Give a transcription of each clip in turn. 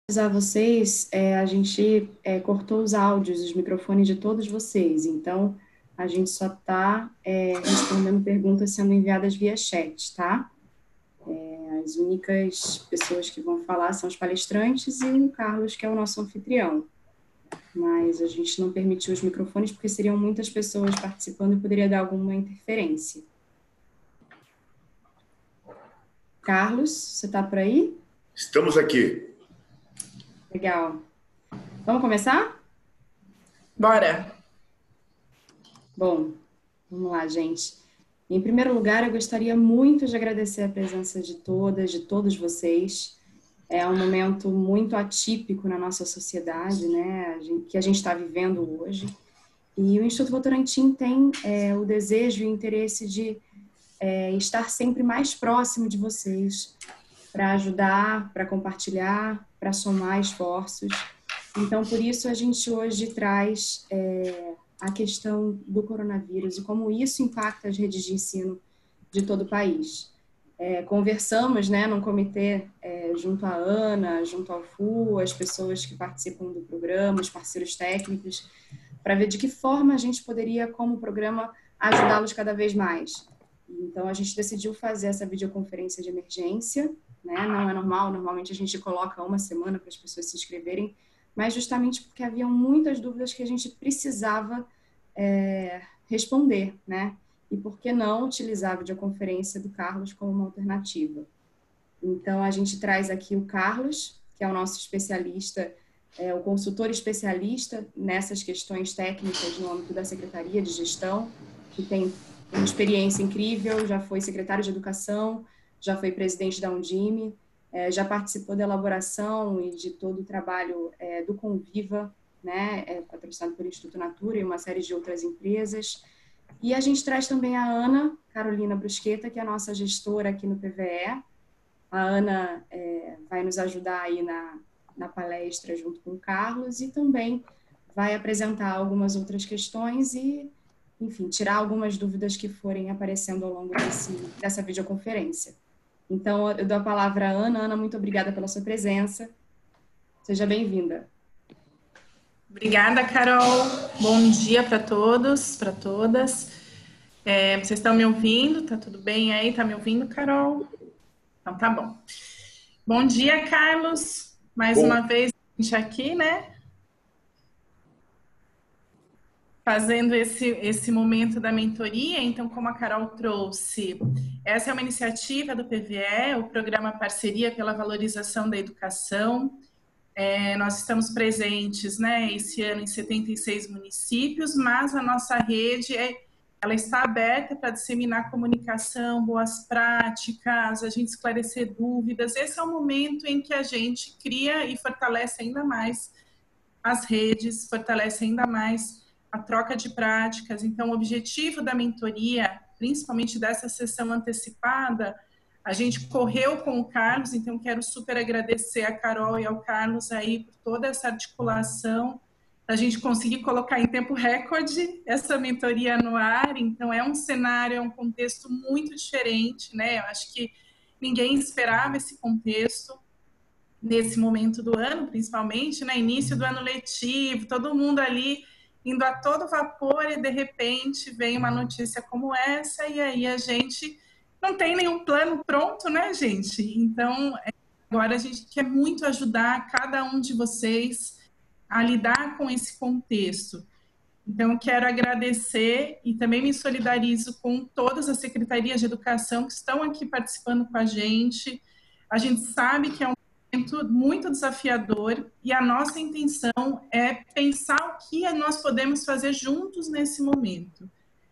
A vocês, a gente cortou os áudios, os microfones de todos vocês, então a gente só está respondendo perguntas sendo enviadas via chat, tá? As únicas pessoas que vão falar são os palestrantes e o Carlos, que é o nosso anfitrião. Mas a gente não permitiu os microfones porque seriam muitas pessoas participando e poderia dar alguma interferência. Carlos, você está por aí? Estamos aqui. Legal. Vamos começar? Bora! Bom, vamos lá, gente. Em primeiro lugar, eu gostaria muito de agradecer a presença de todas, de todos vocês. É um momento muito atípico na nossa sociedade, né, que a gente está vivendo hoje. E o Instituto Votorantim tem o desejo e o interesse de estar sempre mais próximo de vocês, para ajudar, para compartilhar, para somar esforços. Então, por isso, a gente hoje traz a questão do coronavírus e como isso impacta as redes de ensino de todo o país. Conversamos, né, num comitê junto à Ana, junto ao FU, as pessoas que participam do programa, os parceiros técnicos, para ver de que forma a gente poderia, como programa, ajudá-los cada vez mais. Então, a gente decidiu fazer essa videoconferência de emergência, né? Não é normal, normalmente a gente coloca uma semana para as pessoas se inscreverem, mas justamente porque haviam muitas dúvidas que a gente precisava responder, né? E por que não utilizar a videoconferência do Carlos como uma alternativa? Então, a gente traz aqui o Carlos, que é o nosso especialista, o consultor especialista nessas questões técnicas no âmbito da Secretaria de Gestão, que tem uma experiência incrível, já foi secretário de Educação, já foi presidente da Undime, já participou da elaboração e de todo o trabalho do Conviva, né, patrocinado pelo Instituto Natura e uma série de outras empresas. E a gente traz também a Ana Carolina Brusqueta, que é a nossa gestora aqui no PVE. A Ana vai nos ajudar aí na palestra junto com o Carlos e também vai apresentar algumas outras questões e, enfim, tirar algumas dúvidas que forem aparecendo ao longo dessa videoconferência. Então, eu dou a palavra à Ana. Ana, muito obrigada pela sua presença. Seja bem-vinda. Obrigada, Carol. Bom dia para todos, para todas. Vocês estão me ouvindo? Tá tudo bem aí? Tá me ouvindo, Carol? Então, tá bom. Bom dia, Carlos. Mais uma vez a gente aqui, né? Fazendo esse momento da mentoria. Então, como a Carol trouxe, essa é uma iniciativa do PVE, o Programa Parceria pela Valorização da Educação. Nós estamos presentes, né, esse ano em 76 municípios, mas a nossa rede ela está aberta para disseminar comunicação, boas práticas, a gente esclarecer dúvidas. Esse é o momento em que a gente cria e fortalece ainda mais as redes, fortalece ainda mais a troca de práticas. Então, o objetivo da mentoria, principalmente dessa sessão antecipada, a gente correu com o Carlos, então quero super agradecer a Carol e ao Carlos aí por toda essa articulação, a gente conseguir colocar em tempo recorde essa mentoria no ar. Então é um cenário, é um contexto muito diferente, né? Eu acho que ninguém esperava esse contexto nesse momento do ano, principalmente, né? Início do ano letivo, todo mundo ali indo a todo vapor e de repente vem uma notícia como essa e aí a gente não tem nenhum plano pronto, né, gente? Então, agora a gente quer muito ajudar cada um de vocês a lidar com esse contexto. Então, quero agradecer e também me solidarizo com todas as secretarias de educação que estão aqui participando com a gente. A gente sabe que é um momento muito desafiador e a nossa intenção é pensar o que nós podemos fazer juntos nesse momento.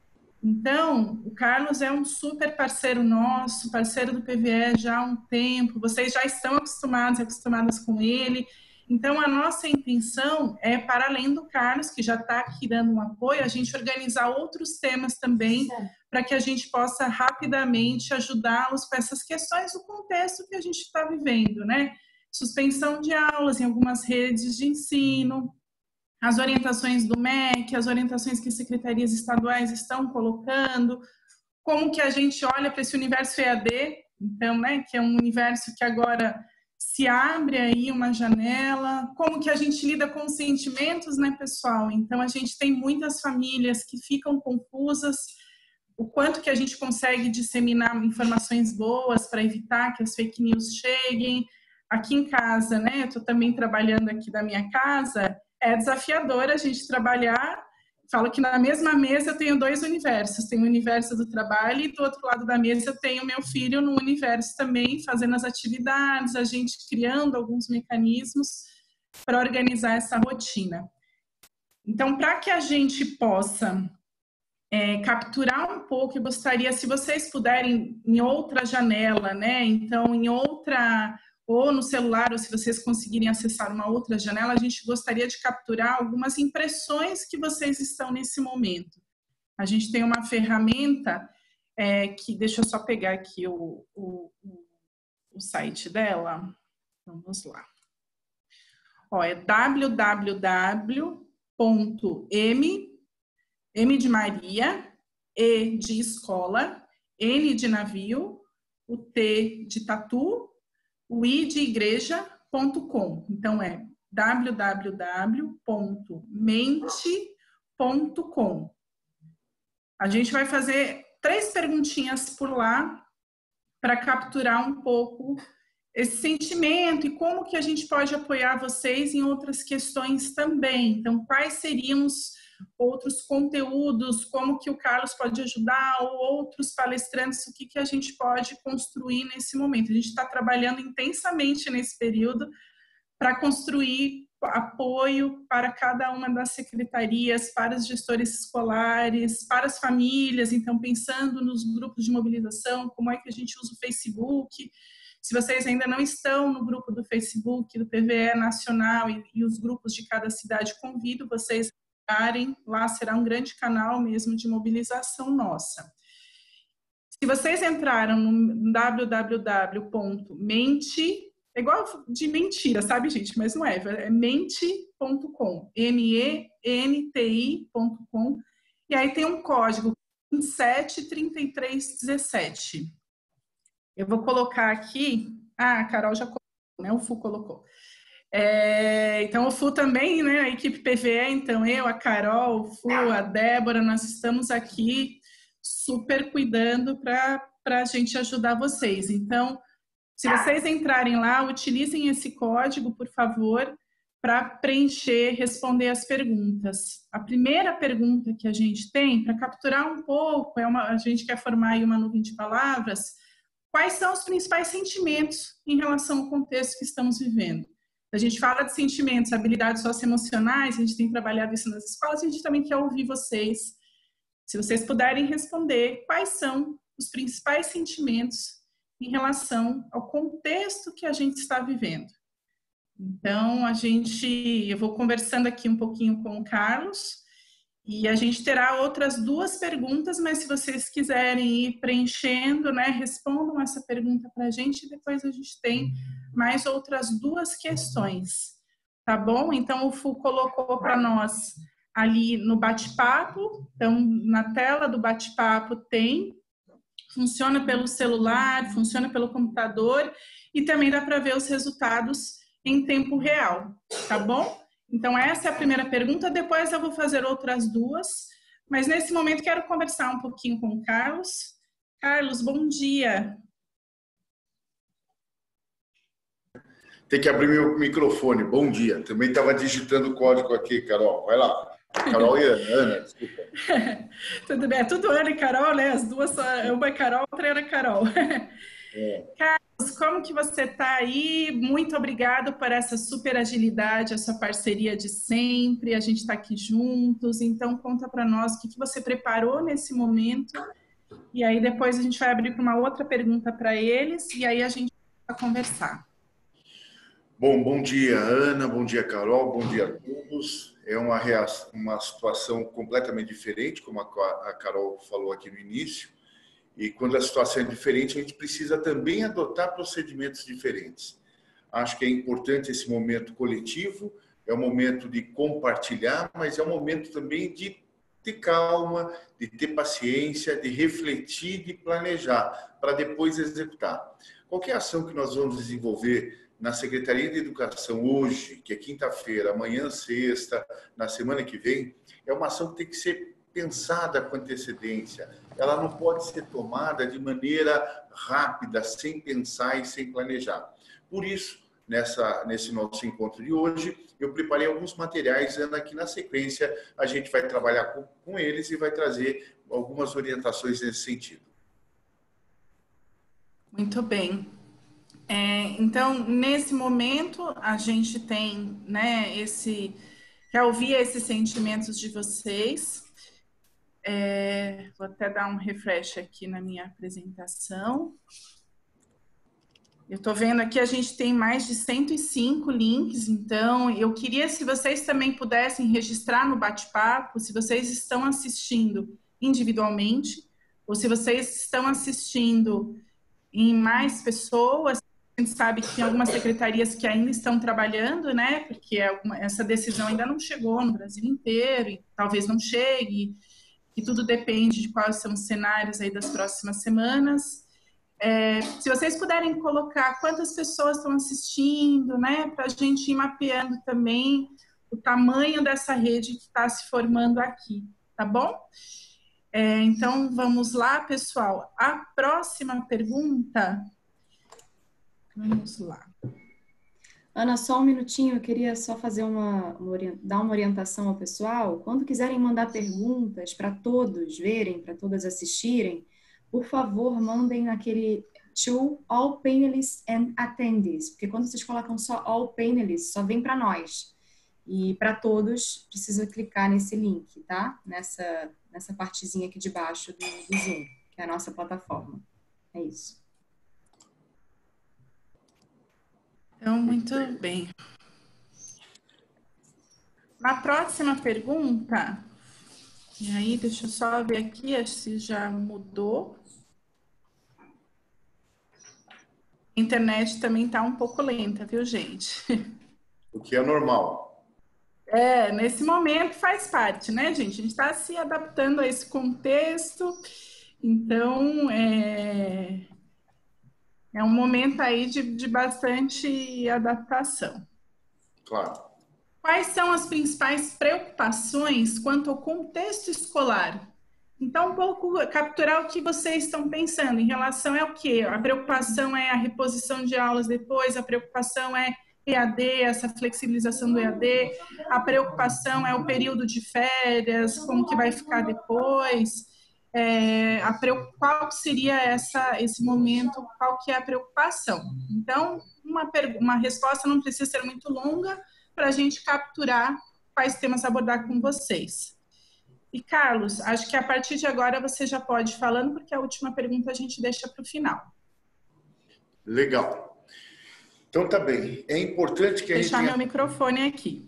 Então, o Carlos é um super parceiro nosso, parceiro do PVE já há um tempo, vocês já estão acostumadas com ele. Então, a nossa intenção é, para além do Carlos, que já está aqui dando um apoio, a gente organizar outros temas também, para que a gente possa rapidamente ajudá-los com essas questões do contexto que a gente está vivendo, né? Suspensão de aulas em algumas redes de ensino, as orientações do MEC, as orientações que as secretarias estaduais estão colocando, como que a gente olha para esse universo EAD, então, né, que é um universo que agora se abre aí uma janela, como que a gente lida com os sentimentos, né, pessoal? Então, a gente tem muitas famílias que ficam confusas, o quanto que a gente consegue disseminar informações boas para evitar que as fake news cheguem. Aqui em casa, né, eu estou também trabalhando aqui da minha casa, é desafiador a gente trabalhar. Falo que na mesma mesa eu tenho dois universos, tem o universo do trabalho e do outro lado da mesa eu tenho meu filho no universo também, fazendo as atividades, a gente criando alguns mecanismos para organizar essa rotina. Então, para que a gente possa capturar um pouco, eu gostaria, se vocês puderem, em outra janela, né? Então, em outra, ou no celular, ou se vocês conseguirem acessar uma outra janela, a gente gostaria de capturar algumas impressões que vocês estão nesse momento. A gente tem uma ferramenta que, deixa eu só pegar aqui o site dela. Vamos lá. Ó, é www.m de Maria, E de escola, N de navio, o T de tatu, o I de igreja.com. Então, é www.mente.com. A gente vai fazer 3 perguntinhas por lá para capturar um pouco esse sentimento e como que a gente pode apoiar vocês em outras questões também. Então, quais seriam os outros conteúdos, como que o Carlos pode ajudar, ou outros palestrantes, o que que a gente pode construir nesse momento. A gente está trabalhando intensamente nesse período para construir apoio para cada uma das secretarias, para os gestores escolares, para as famílias. Então, pensando nos grupos de mobilização, como é que a gente usa o Facebook. Se vocês ainda não estão no grupo do Facebook, do PVE Nacional e os grupos de cada cidade, convido vocês a estarem lá, será um grande canal mesmo de mobilização nossa. Se vocês entraram no www.mente, é igual de mentira, sabe, gente? Mas não é mente.com, MENTI.com, e aí tem um código 273317. Eu vou colocar aqui, a Carol já colocou, né? O FU colocou. Então, o FU também, né? A equipe PVE, então eu, a Carol, o FU, a Débora, nós estamos aqui super cuidando para a gente ajudar vocês. Então, se vocês entrarem lá, utilizem esse código, por favor, para preencher, responder as perguntas. A primeira pergunta que a gente tem, para capturar um pouco, a gente quer formar aí uma nuvem de palavras. Quais são os principais sentimentos em relação ao contexto que estamos vivendo? A gente fala de sentimentos, habilidades socioemocionais, a gente tem trabalhado isso nas escolas, e a gente também quer ouvir vocês. Se vocês puderem responder, quais são os principais sentimentos em relação ao contexto que a gente está vivendo? Então, eu vou conversando aqui um pouquinho com o Carlos, e a gente terá outras 2 perguntas, mas se vocês quiserem ir preenchendo, né, respondam essa pergunta para a gente, e depois a gente tem mais outras 2 questões, tá bom? Então, o FU colocou para nós ali no bate-papo, então, na tela do bate-papo funciona pelo celular, funciona pelo computador, e também dá para ver os resultados em tempo real, tá bom? Então, essa é a primeira pergunta, depois eu vou fazer outras 2, mas nesse momento quero conversar um pouquinho com o Carlos. Carlos, bom dia. Tem que abrir meu microfone, bom dia. Também estava digitando o código aqui, Carol, vai lá. Carol e Ana, desculpa. Tudo bem, é tudo Ana e Carol, né? As 2, uma é Carol, outra era Carol. Carlos, como que você está aí? Muito obrigado por essa super agilidade, essa parceria de sempre, a gente está aqui juntos, então conta para nós o que você preparou nesse momento, e aí depois a gente vai abrir para uma outra pergunta para eles, e aí a gente vai conversar. Bom dia, Ana, bom dia, Carol, bom dia a todos. É uma situação completamente diferente, como a Carol falou aqui no início. E quando a situação é diferente, a gente precisa também adotar procedimentos diferentes. Acho que é importante esse momento coletivo, é um momento de compartilhar, mas é um momento também de ter calma, de ter paciência, de refletir, de planejar, para depois executar. qualquer ação que nós vamos desenvolver na Secretaria de Educação hoje, que é quinta-feira, amanhã sexta, na semana que vem, é uma ação que tem que ser pensada com antecedência. Ela não pode ser tomada de maneira rápida, sem pensar e sem planejar. Por isso, nesse nosso encontro de hoje, eu preparei alguns materiais, aqui na sequência a gente vai trabalhar com eles e vai trazer algumas orientações nesse sentido. Muito bem. Então, nesse momento, a gente tem, né, quer ouvir esses sentimentos de vocês. Vou até dar um refresh aqui na minha apresentação. Eu estou vendo aqui, a gente tem mais de 105 links, então eu queria, se vocês também pudessem registrar no bate-papo, se vocês estão assistindo individualmente, ou se vocês estão assistindo em mais pessoas. A gente sabe que tem algumas secretarias que ainda estão trabalhando, né? Porque essa decisão ainda não chegou no Brasil inteiro, e talvez não chegue, e tudo depende de quais são os cenários aí das próximas semanas. Se vocês puderem colocar quantas pessoas estão assistindo, né? Para a gente ir mapeando também o tamanho dessa rede que está se formando aqui, tá bom? Então, vamos lá, pessoal. A próxima pergunta... Vamos lá. Ana, só um minutinho, eu queria só fazer dar uma orientação ao pessoal. Quando quiserem mandar perguntas para todos verem, para todas assistirem, por favor, mandem naquele to all panelists and attendees, porque quando vocês colocam só all panelists, só vem para nós. E para todos, precisa clicar nesse link, tá? Nessa partezinha aqui de baixo do Zoom, que é a nossa plataforma. É isso. Então, muito bem. Na próxima pergunta, e aí, deixa eu só ver aqui se já mudou. A internet também está um pouco lenta, viu, gente? O que é normal. Nesse momento faz parte, né, gente? A gente está se adaptando a esse contexto, então é um momento aí de bastante adaptação. Claro. Quais são as principais preocupações quanto ao contexto escolar? Então, um pouco capturar o que vocês estão pensando em relação ao quê? A preocupação é a reposição de aulas depois, a preocupação é EAD, essa flexibilização do EAD, a preocupação é o período de férias, como que vai ficar depois, qual seria esse momento, qual que é a preocupação? Então, uma resposta não precisa ser muito longa para a gente capturar quais temas abordar com vocês. E, Carlos, acho que a partir de agora você já pode ir falando, porque a última pergunta a gente deixa para o final. Legal. Então, tá bem. É importante que a gente... Deixar meu microfone aqui.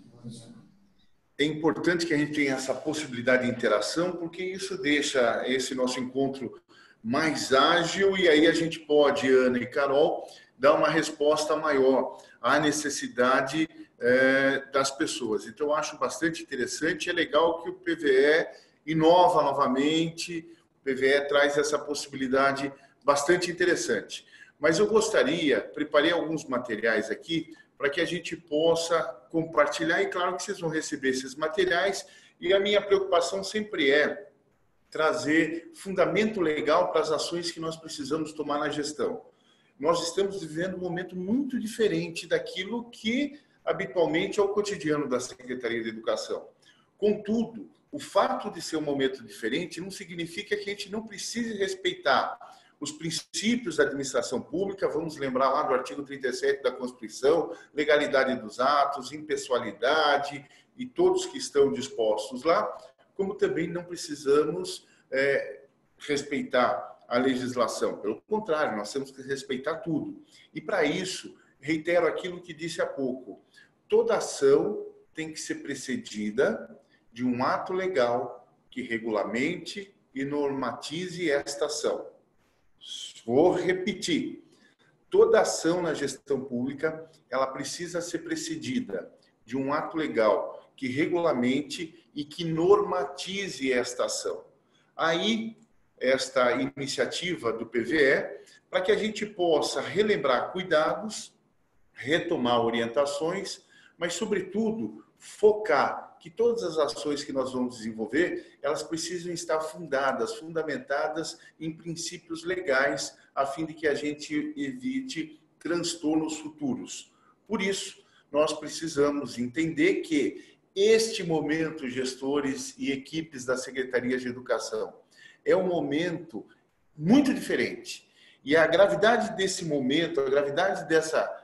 É importante que a gente tenha essa possibilidade de interação, porque isso deixa esse nosso encontro mais ágil e aí a gente pode, Ana e Carol, dar uma resposta maior à necessidade das pessoas. Então, eu acho bastante interessante. É legal que o PVE inova novamente, o PVE traz essa possibilidade bastante interessante. Mas eu preparei alguns materiais aqui para que a gente possa compartilhar, e claro que vocês vão receber esses materiais, e a minha preocupação sempre é trazer fundamento legal para as ações que nós precisamos tomar na gestão. Nós estamos vivendo um momento muito diferente daquilo que habitualmente é o cotidiano da Secretaria de Educação. Contudo, o fato de ser um momento diferente não significa que a gente não precise respeitar os princípios da administração pública. Vamos lembrar lá do artigo 37 da Constituição, legalidade dos atos, impessoalidade e todos que estão dispostos lá, como também não precisamos respeitar a legislação. Pelo contrário, nós temos que respeitar tudo. E para isso, reitero aquilo que disse há pouco, toda ação tem que ser precedida de um ato legal que regulamente e normatize esta ação. Vou repetir, toda ação na gestão pública, ela precisa ser precedida de um ato legal que regulamente e que normatize esta ação. Aí, esta iniciativa do PVE para que a gente possa relembrar cuidados, retomar orientações, mas, sobretudo, focar que todas as ações que nós vamos desenvolver, elas precisam estar fundamentadas em princípios legais, a fim de que a gente evite transtornos futuros. Por isso, nós precisamos entender que este momento, gestores e equipes da Secretaria de Educação, é um momento muito diferente. E a gravidade desse momento, a gravidade dessa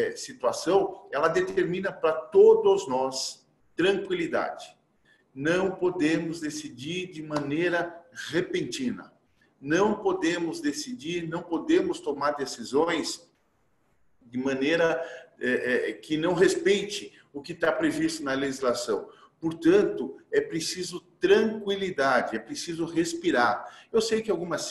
situação, ela determina para todos nós tranquilidade. Não podemos decidir de maneira repentina. Não podemos decidir, não podemos tomar decisões de maneira que não respeite o que está previsto na legislação. Portanto, é preciso tranquilidade, é preciso respirar. Eu sei que em algumas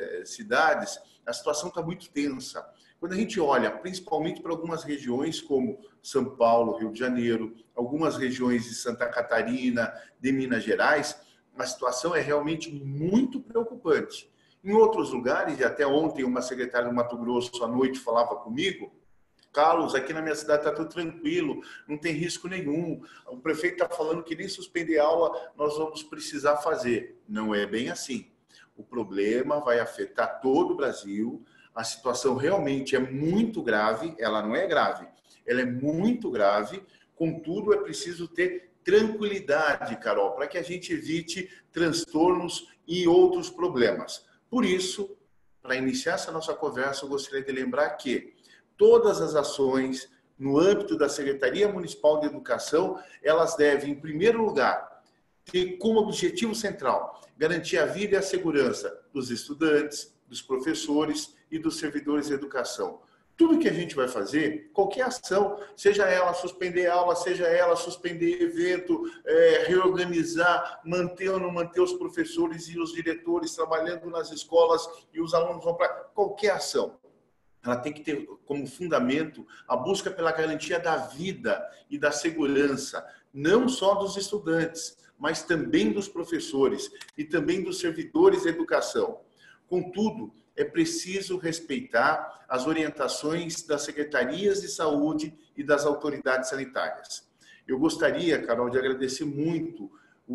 cidades a situação está muito tensa. Quando a gente olha, principalmente para algumas regiões como São Paulo, Rio de Janeiro, algumas regiões de Santa Catarina, de Minas Gerais, a situação é realmente muito preocupante. Em outros lugares, e até ontem uma secretária do Mato Grosso à noite falava comigo, Carlos, aqui na minha cidade está tudo tranquilo, não tem risco nenhum. O prefeito está falando que nem suspender aula nós vamos precisar fazer. Não é bem assim. O problema vai afetar todo o Brasil. A situação realmente é muito grave. Ela não é grave, ela é muito grave. Contudo, é preciso ter tranquilidade, Carol, para que a gente evite transtornos e outros problemas. Por isso, para iniciar essa nossa conversa, eu gostaria de lembrar que todas as ações no âmbito da Secretaria Municipal de Educação, elas devem, em primeiro lugar, ter como objetivo central garantir a vida e a segurança dos estudantes, dos professores e dos servidores de educação. Tudo que a gente vai fazer, qualquer ação, seja ela suspender aula, seja ela suspender evento, reorganizar, manter ou não manter os professores e os diretores trabalhando nas escolas e os alunos vão para qualquer ação. Ela tem que ter como fundamento a busca pela garantia da vida e da segurança, não só dos estudantes, mas também dos professores e também dos servidores de educação. Contudo, é preciso respeitar as orientações das secretarias de saúde e das autoridades sanitárias. Eu gostaria, Carol, de agradecer muito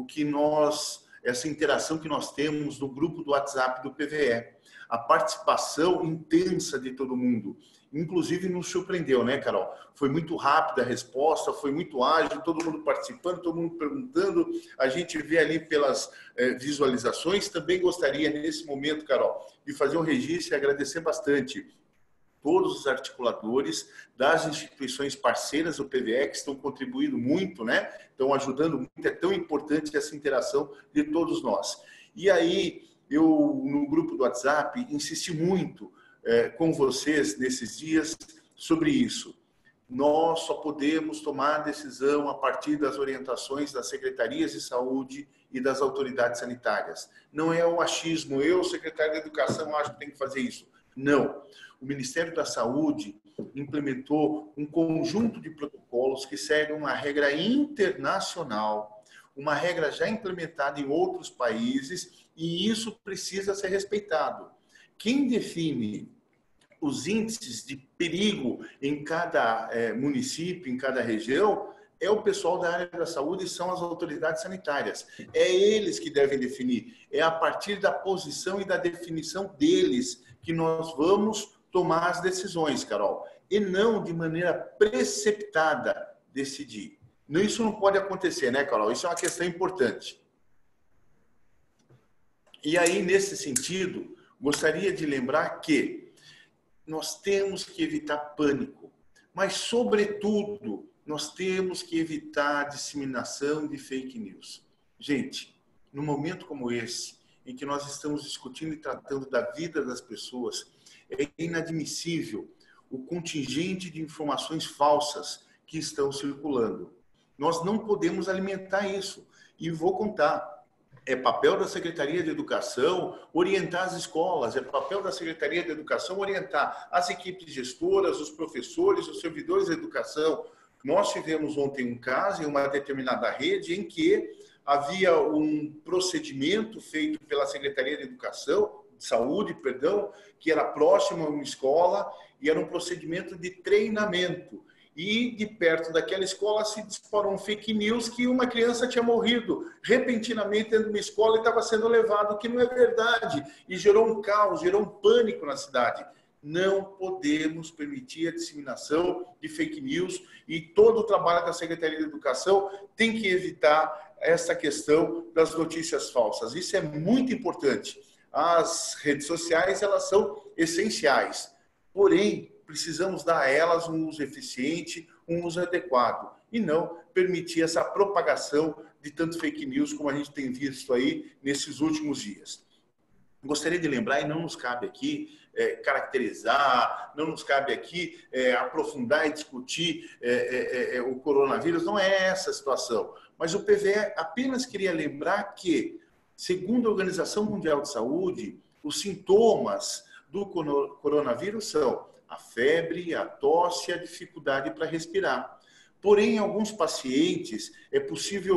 essa interação que nós temos no grupo do WhatsApp do PVE. A participação intensa de todo mundo, inclusive nos surpreendeu, né, Carol? Foi muito rápida a resposta, foi muito ágil, todo mundo participando, todo mundo perguntando, a gente vê ali pelas visualizações. Também gostaria, nesse momento, Carol, de fazer um registro e agradecer bastante todos os articuladores das instituições parceiras do PVE que estão contribuindo muito, né? Estão ajudando muito, é tão importante essa interação de todos nós. E aí, eu, no grupo do WhatsApp, insisti muito com vocês nesses dias sobre isso. Nós só podemos tomar decisão a partir das orientações das secretarias de saúde e das autoridades sanitárias. Não é um achismo, eu, secretário de Educação, acho que tem que fazer isso. Não. O Ministério da Saúde implementou um conjunto de protocolos que seguem uma regra internacional, uma regra já implementada em outros países, e isso precisa ser respeitado. Quem define os índices de perigo em cada município, em cada região, é o pessoal da área da saúde e são as autoridades sanitárias. É eles que devem definir. É a partir da posição e da definição deles que nós vamos tomar as decisões, Carol. E não de maneira precipitada decidir. Isso não pode acontecer, né, Carol? Isso é uma questão importante. E aí, nesse sentido, gostaria de lembrar que nós temos que evitar pânico, mas, sobretudo, nós temos que evitar a disseminação de fake news. Gente, num momento como esse, em que nós estamos discutindo e tratando da vida das pessoas, é inadmissível o contingente de informações falsas que estão circulando. Nós não podemos alimentar isso. E vou contar. É papel da Secretaria de Educação orientar as escolas, é papel da Secretaria de Educação orientar as equipes gestoras, os professores, os servidores de educação. Nós tivemos ontem um caso em uma determinada rede em que havia um procedimento feito pela Secretaria de Saúde, que era próximo a uma escola e era um procedimento de treinamento. E de perto daquela escola se disparou um fake news que uma criança tinha morrido repentinamente dentro de uma escola e estava sendo levado, o que não é verdade. E gerou um caos, gerou um pânico na cidade. Não podemos permitir a disseminação de fake news e todo o trabalho da Secretaria de Educação tem que evitar essa questão das notícias falsas. Isso é muito importante. As redes sociais, elas são essenciais. Porém, precisamos dar a elas um uso eficiente, um uso adequado e não permitir essa propagação de tanto fake news como a gente tem visto aí nesses últimos dias. Gostaria de lembrar, e não nos cabe aqui caracterizar, não nos cabe aqui aprofundar e discutir o coronavírus, não é essa a situação. Mas o PVE apenas queria lembrar que, segundo a Organização Mundial de Saúde, os sintomas do coronavírus são a febre, a tosse e a dificuldade para respirar. Porém, em alguns pacientes é possível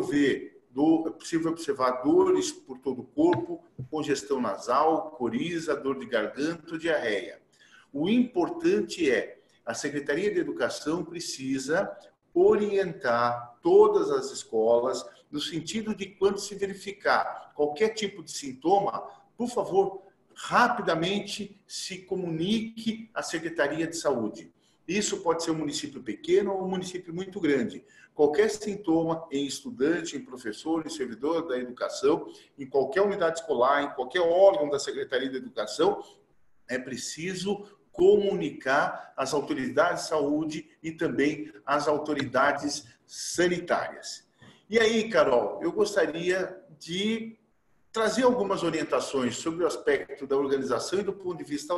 observar dores por todo o corpo, congestão nasal, coriza, dor de garganta ou diarreia. O importante a Secretaria de Educação precisa orientar todas as escolas no sentido de quando se verificar qualquer tipo de sintoma, por favor, rapidamente se comunique à Secretaria de Saúde. Isso pode ser um município pequeno ou um município muito grande. Qualquer sintoma em estudante, em professor, em servidor da educação, em qualquer unidade escolar, em qualquer órgão da Secretaria de Educação, é preciso comunicar às autoridades de saúde e também às autoridades sanitárias. E aí, Carol, eu gostaria de trazer algumas orientações sobre o aspecto da organização e do ponto de vista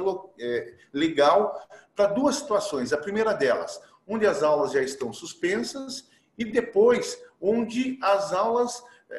legal para duas situações. A primeira delas, onde as aulas já estão suspensas e depois onde as aulas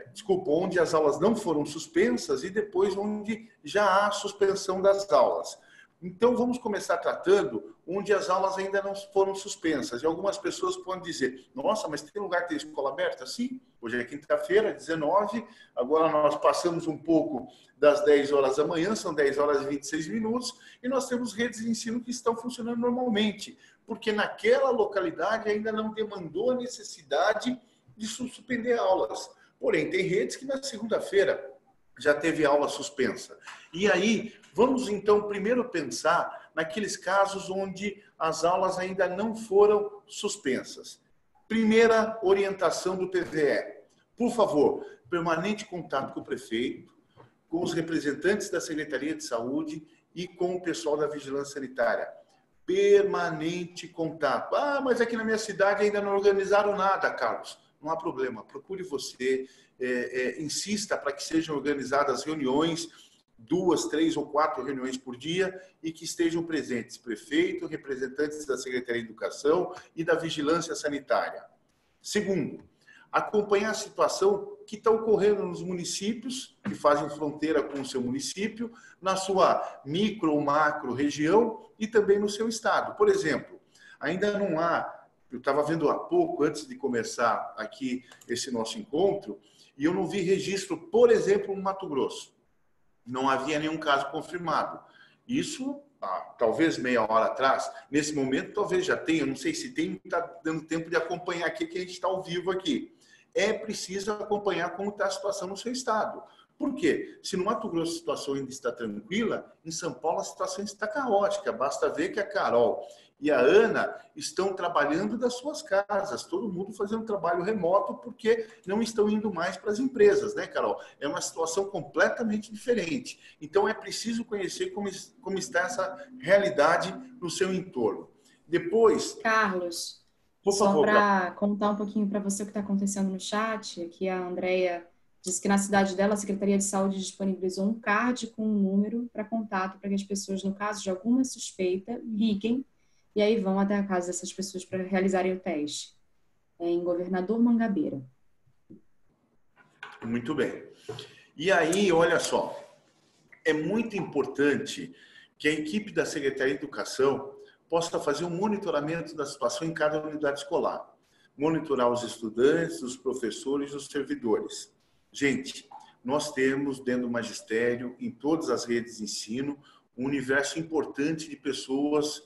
não foram suspensas e depois onde já há suspensão das aulas. Então, vamos começar tratando onde as aulas ainda não foram suspensas. E algumas pessoas podem dizer, nossa, mas tem lugar que tem escola aberta? Sim, hoje é quinta-feira, 19, agora nós passamos um pouco das 10 horas da manhã, são 10 horas e 26 minutos, e nós temos redes de ensino que estão funcionando normalmente, porque naquela localidade ainda não demandou a necessidade de suspender aulas. Porém, tem redes que na segunda-feira já teve aula suspensa. E aí, vamos então primeiro pensar naqueles casos onde as aulas ainda não foram suspensas. Primeira orientação do PVE. Por favor, permanente contato com o prefeito, com os representantes da Secretaria de Saúde e com o pessoal da Vigilância Sanitária. Permanente contato. Ah, mas aqui na minha cidade ainda não organizaram nada, Carlos. Não há problema, procure você, insista para que sejam organizadas reuniões, 2, 3 ou 4 reuniões por dia e que estejam presentes prefeito, representantes da Secretaria de Educação e da Vigilância Sanitária. Segundo, acompanhar a situação que está ocorrendo nos municípios que fazem fronteira com o seu município, na sua micro ou macro região e também no seu estado. Por exemplo, ainda não há. Eu estava vendo há pouco, antes de começar aqui esse nosso encontro, e eu não vi registro, por exemplo, no Mato Grosso. Não havia nenhum caso confirmado. Isso, talvez meia hora atrás. Nesse momento, talvez já tenha. Não sei se tem, está dando tempo de acompanhar aqui, que a gente está ao vivo aqui. É preciso acompanhar como está a situação no seu estado. Por quê? Se no Mato Grosso a situação ainda está tranquila, em São Paulo a situação está caótica. Basta ver que a Carol e a Ana estão trabalhando das suas casas, todo mundo fazendo trabalho remoto porque não estão indo mais para as empresas, né, Carol? É uma situação completamente diferente. Então, é preciso conhecer como está essa realidade no seu entorno. Depois... Carlos, por favor, só para contar um pouquinho para você o que está acontecendo no chat, aqui a Andrea disse que na cidade dela, a Secretaria de Saúde disponibilizou um card com um número para contato, para que as pessoas, no caso de alguma suspeita, liguem e aí vão até a casa dessas pessoas para realizarem o teste. É em Governador Mangabeira. Muito bem. E aí, olha só, é muito importante que a equipe da Secretaria de Educação possa fazer um monitoramento da situação em cada unidade escolar. Monitorar os estudantes, os professores e os servidores. Gente, nós temos dentro do magistério, em todas as redes de ensino, um universo importante de pessoas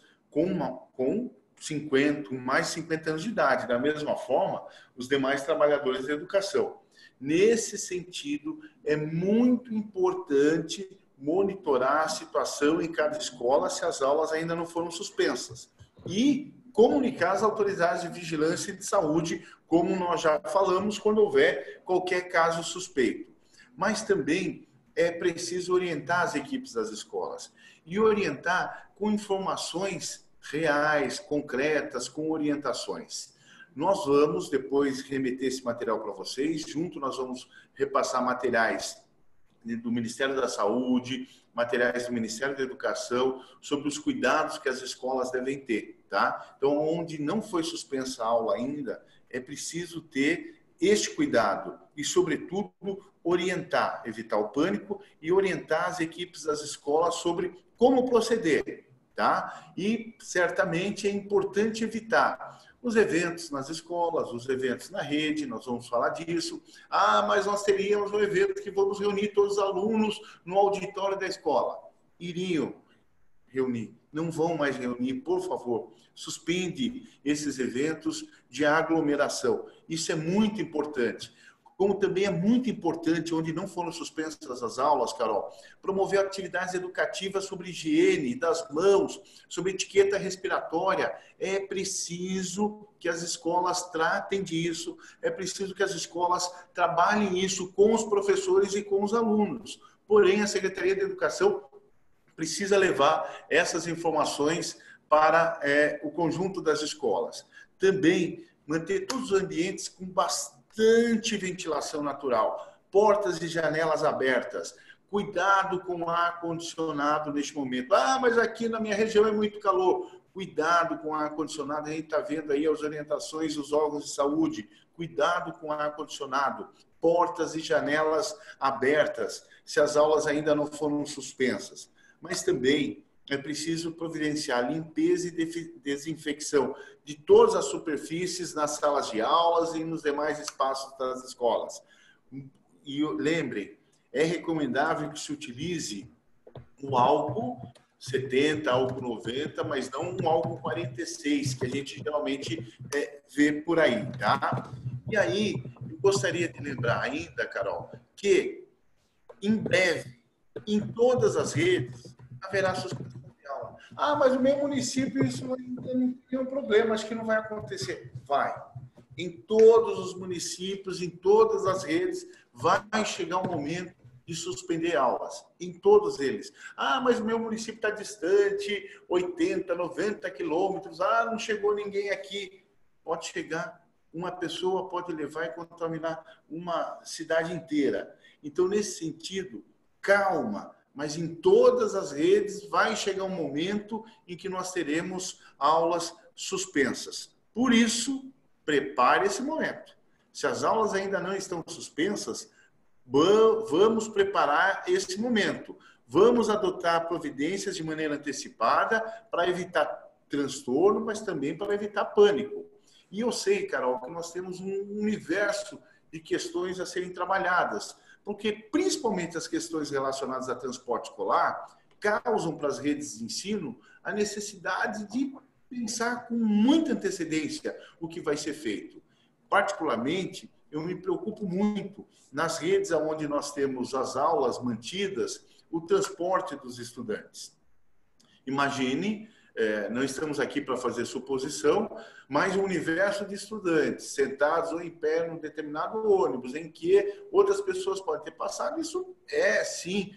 com 50, mais de 50 anos de idade. Da mesma forma, os demais trabalhadores da educação. Nesse sentido, é muito importante monitorar a situação em cada escola se as aulas ainda não foram suspensas. E comunicar às autoridades de vigilância e de saúde, como nós já falamos, quando houver qualquer caso suspeito. Mas também é preciso orientar as equipes das escolas. E orientar com informações reais, concretas, com orientações. Nós vamos depois remeter esse material para vocês. Junto nós vamos repassar materiais do Ministério da Saúde, materiais do Ministério da Educação, sobre os cuidados que as escolas devem ter, tá? Então, onde não foi suspensa a aula ainda, é preciso ter este cuidado e, sobretudo, orientar, evitar o pânico e orientar as equipes das escolas sobre como proceder, tá? E, certamente, é importante evitar os eventos nas escolas, os eventos na rede, nós vamos falar disso. Ah, mas nós teríamos um evento que vamos reunir todos os alunos no auditório da escola. Iriam reunir, não vão mais reunir, por favor. Suspende esses eventos de aglomeração. Isso é muito importante. Como também é muito importante, onde não foram suspensas as aulas, Carol, promover atividades educativas sobre higiene das mãos, sobre etiqueta respiratória. É preciso que as escolas tratem disso, é preciso que as escolas trabalhem isso com os professores e com os alunos. Porém, a Secretaria de Educação precisa levar essas informações para o conjunto das escolas. Também manter todos os ambientes com bastante ventilação natural, portas e janelas abertas. Cuidado com o ar-condicionado neste momento. Ah, mas aqui na minha região é muito calor. Cuidado com o ar-condicionado. A gente está vendo aí as orientações dos órgãos de saúde. Cuidado com o ar-condicionado. Portas e janelas abertas, se as aulas ainda não foram suspensas. Mas também é preciso providenciar limpeza e desinfecção de todas as superfícies nas salas de aulas e nos demais espaços das escolas. E lembrem, é recomendável que se utilize o álcool 70, álcool 90, mas não um álcool 46, que a gente geralmente vê por aí, tá? E aí, eu gostaria de lembrar ainda, Carol, que em breve, em todas as redes, haverá suspensão de aula. Ah, mas o meu município, isso ainda não tem um problema, acho que não vai acontecer. Vai. Em todos os municípios, em todas as redes, vai chegar um momento de suspender aulas. Em todos eles. Ah, mas o meu município está distante, 80, 90 quilômetros. Ah, não chegou ninguém aqui. Pode chegar. Uma pessoa pode levar e contaminar uma cidade inteira. Então, nesse sentido, calma. Mas em todas as redes vai chegar um momento em que nós teremos aulas suspensas. Por isso, prepare esse momento. Se as aulas ainda não estão suspensas, vamos preparar esse momento. Vamos adotar providências de maneira antecipada para evitar transtorno, mas também para evitar pânico. E eu sei, Carol, que nós temos um universo de questões a serem trabalhadas, porque principalmente as questões relacionadas a transporte escolar causam para as redes de ensino a necessidade de pensar com muita antecedência o que vai ser feito. Particularmente, eu me preocupo muito nas redes onde nós temos as aulas mantidas, o transporte dos estudantes. Imagine, não estamos aqui para fazer suposição, mas um universo de estudantes sentados ou em pé num determinado ônibus, em que outras pessoas podem ter passado, isso é, sim,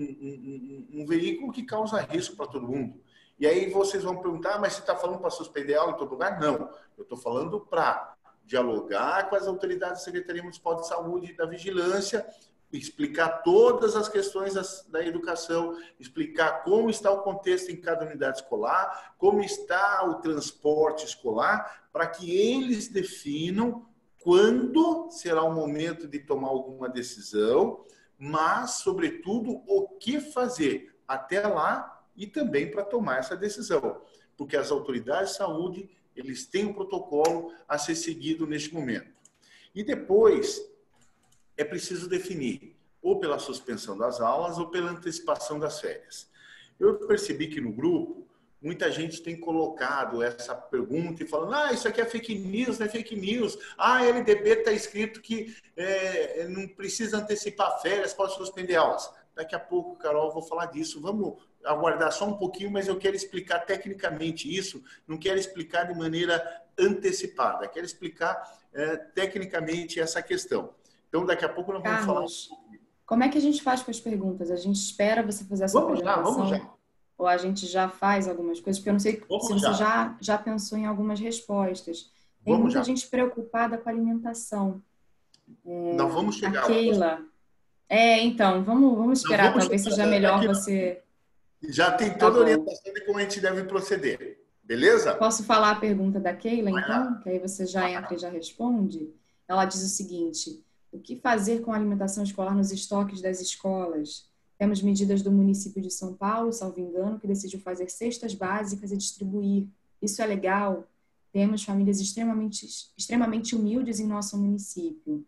um veículo que causa risco para todo mundo. E aí vocês vão perguntar, mas você está falando para suspender aula em todo lugar? Não, eu estou falando para dialogar com as autoridades da Secretaria Municipal de Saúde e da Vigilância, explicar todas as questões da educação, explicar como está o contexto em cada unidade escolar, como está o transporte escolar, para que eles definam quando será o momento de tomar alguma decisão, mas, sobretudo, o que fazer até lá e também para tomar essa decisão. Porque as autoridades de saúde, eles têm um protocolo a ser seguido neste momento. E depois, é preciso definir ou pela suspensão das aulas ou pela antecipação das férias. Eu percebi que no grupo, muita gente tem colocado essa pergunta e falando, isso aqui é fake news, não é fake news. A LDB está escrito que não precisa antecipar férias, pode suspender aulas. Daqui a pouco, Carol, eu vou falar disso. Vamos aguardar só um pouquinho, mas eu quero explicar tecnicamente isso. Não quero explicar de maneira antecipada. Quero explicar tecnicamente essa questão. Então, daqui a pouco nós vamos Carlos, como é que a gente faz com as perguntas? A gente espera você fazer a sua apresentação? Vamos já. Ou a gente já faz algumas coisas? Porque eu não sei se você já pensou em algumas respostas. Tem muita gente preocupada com a alimentação. Nós vamos chegar lá. Keila. Então, vamos esperar. Talvez seja melhor você... Já tem toda a orientação de como a gente deve proceder. Beleza? Posso falar a pergunta da Keila, então? Que aí você já entra e já responde. Ela diz o seguinte: o que fazer com a alimentação escolar nos estoques das escolas? Temos medidas do município de São Paulo, salvo engano, que decidiu fazer cestas básicas e distribuir. Isso é legal? Temos famílias extremamente humildes em nosso município.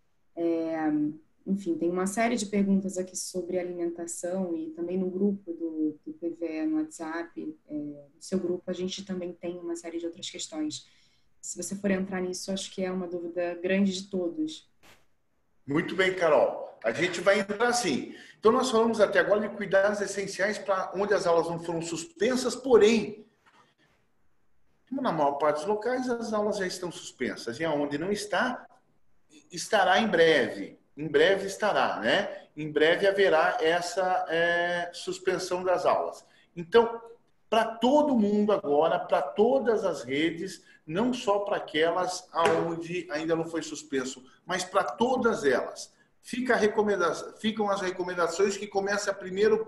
Enfim, tem uma série de perguntas aqui sobre alimentação e também no grupo do PVE no WhatsApp, no seu grupo, a gente também tem uma série de outras questões. Se você for entrar nisso, acho que é uma dúvida grande de todos. Muito bem, Carol. A gente vai entrar assim. Então, nós falamos até agora de cuidados essenciais para onde as aulas não foram suspensas, porém, na maior parte dos locais, as aulas já estão suspensas. E aonde não está, estará em breve. Em breve estará, né? Em breve haverá essa suspensão das aulas. Então, para todo mundo agora, para todas as redes, não só para aquelas onde ainda não foi suspenso, mas para todas elas. Ficam as recomendações que começam primeiro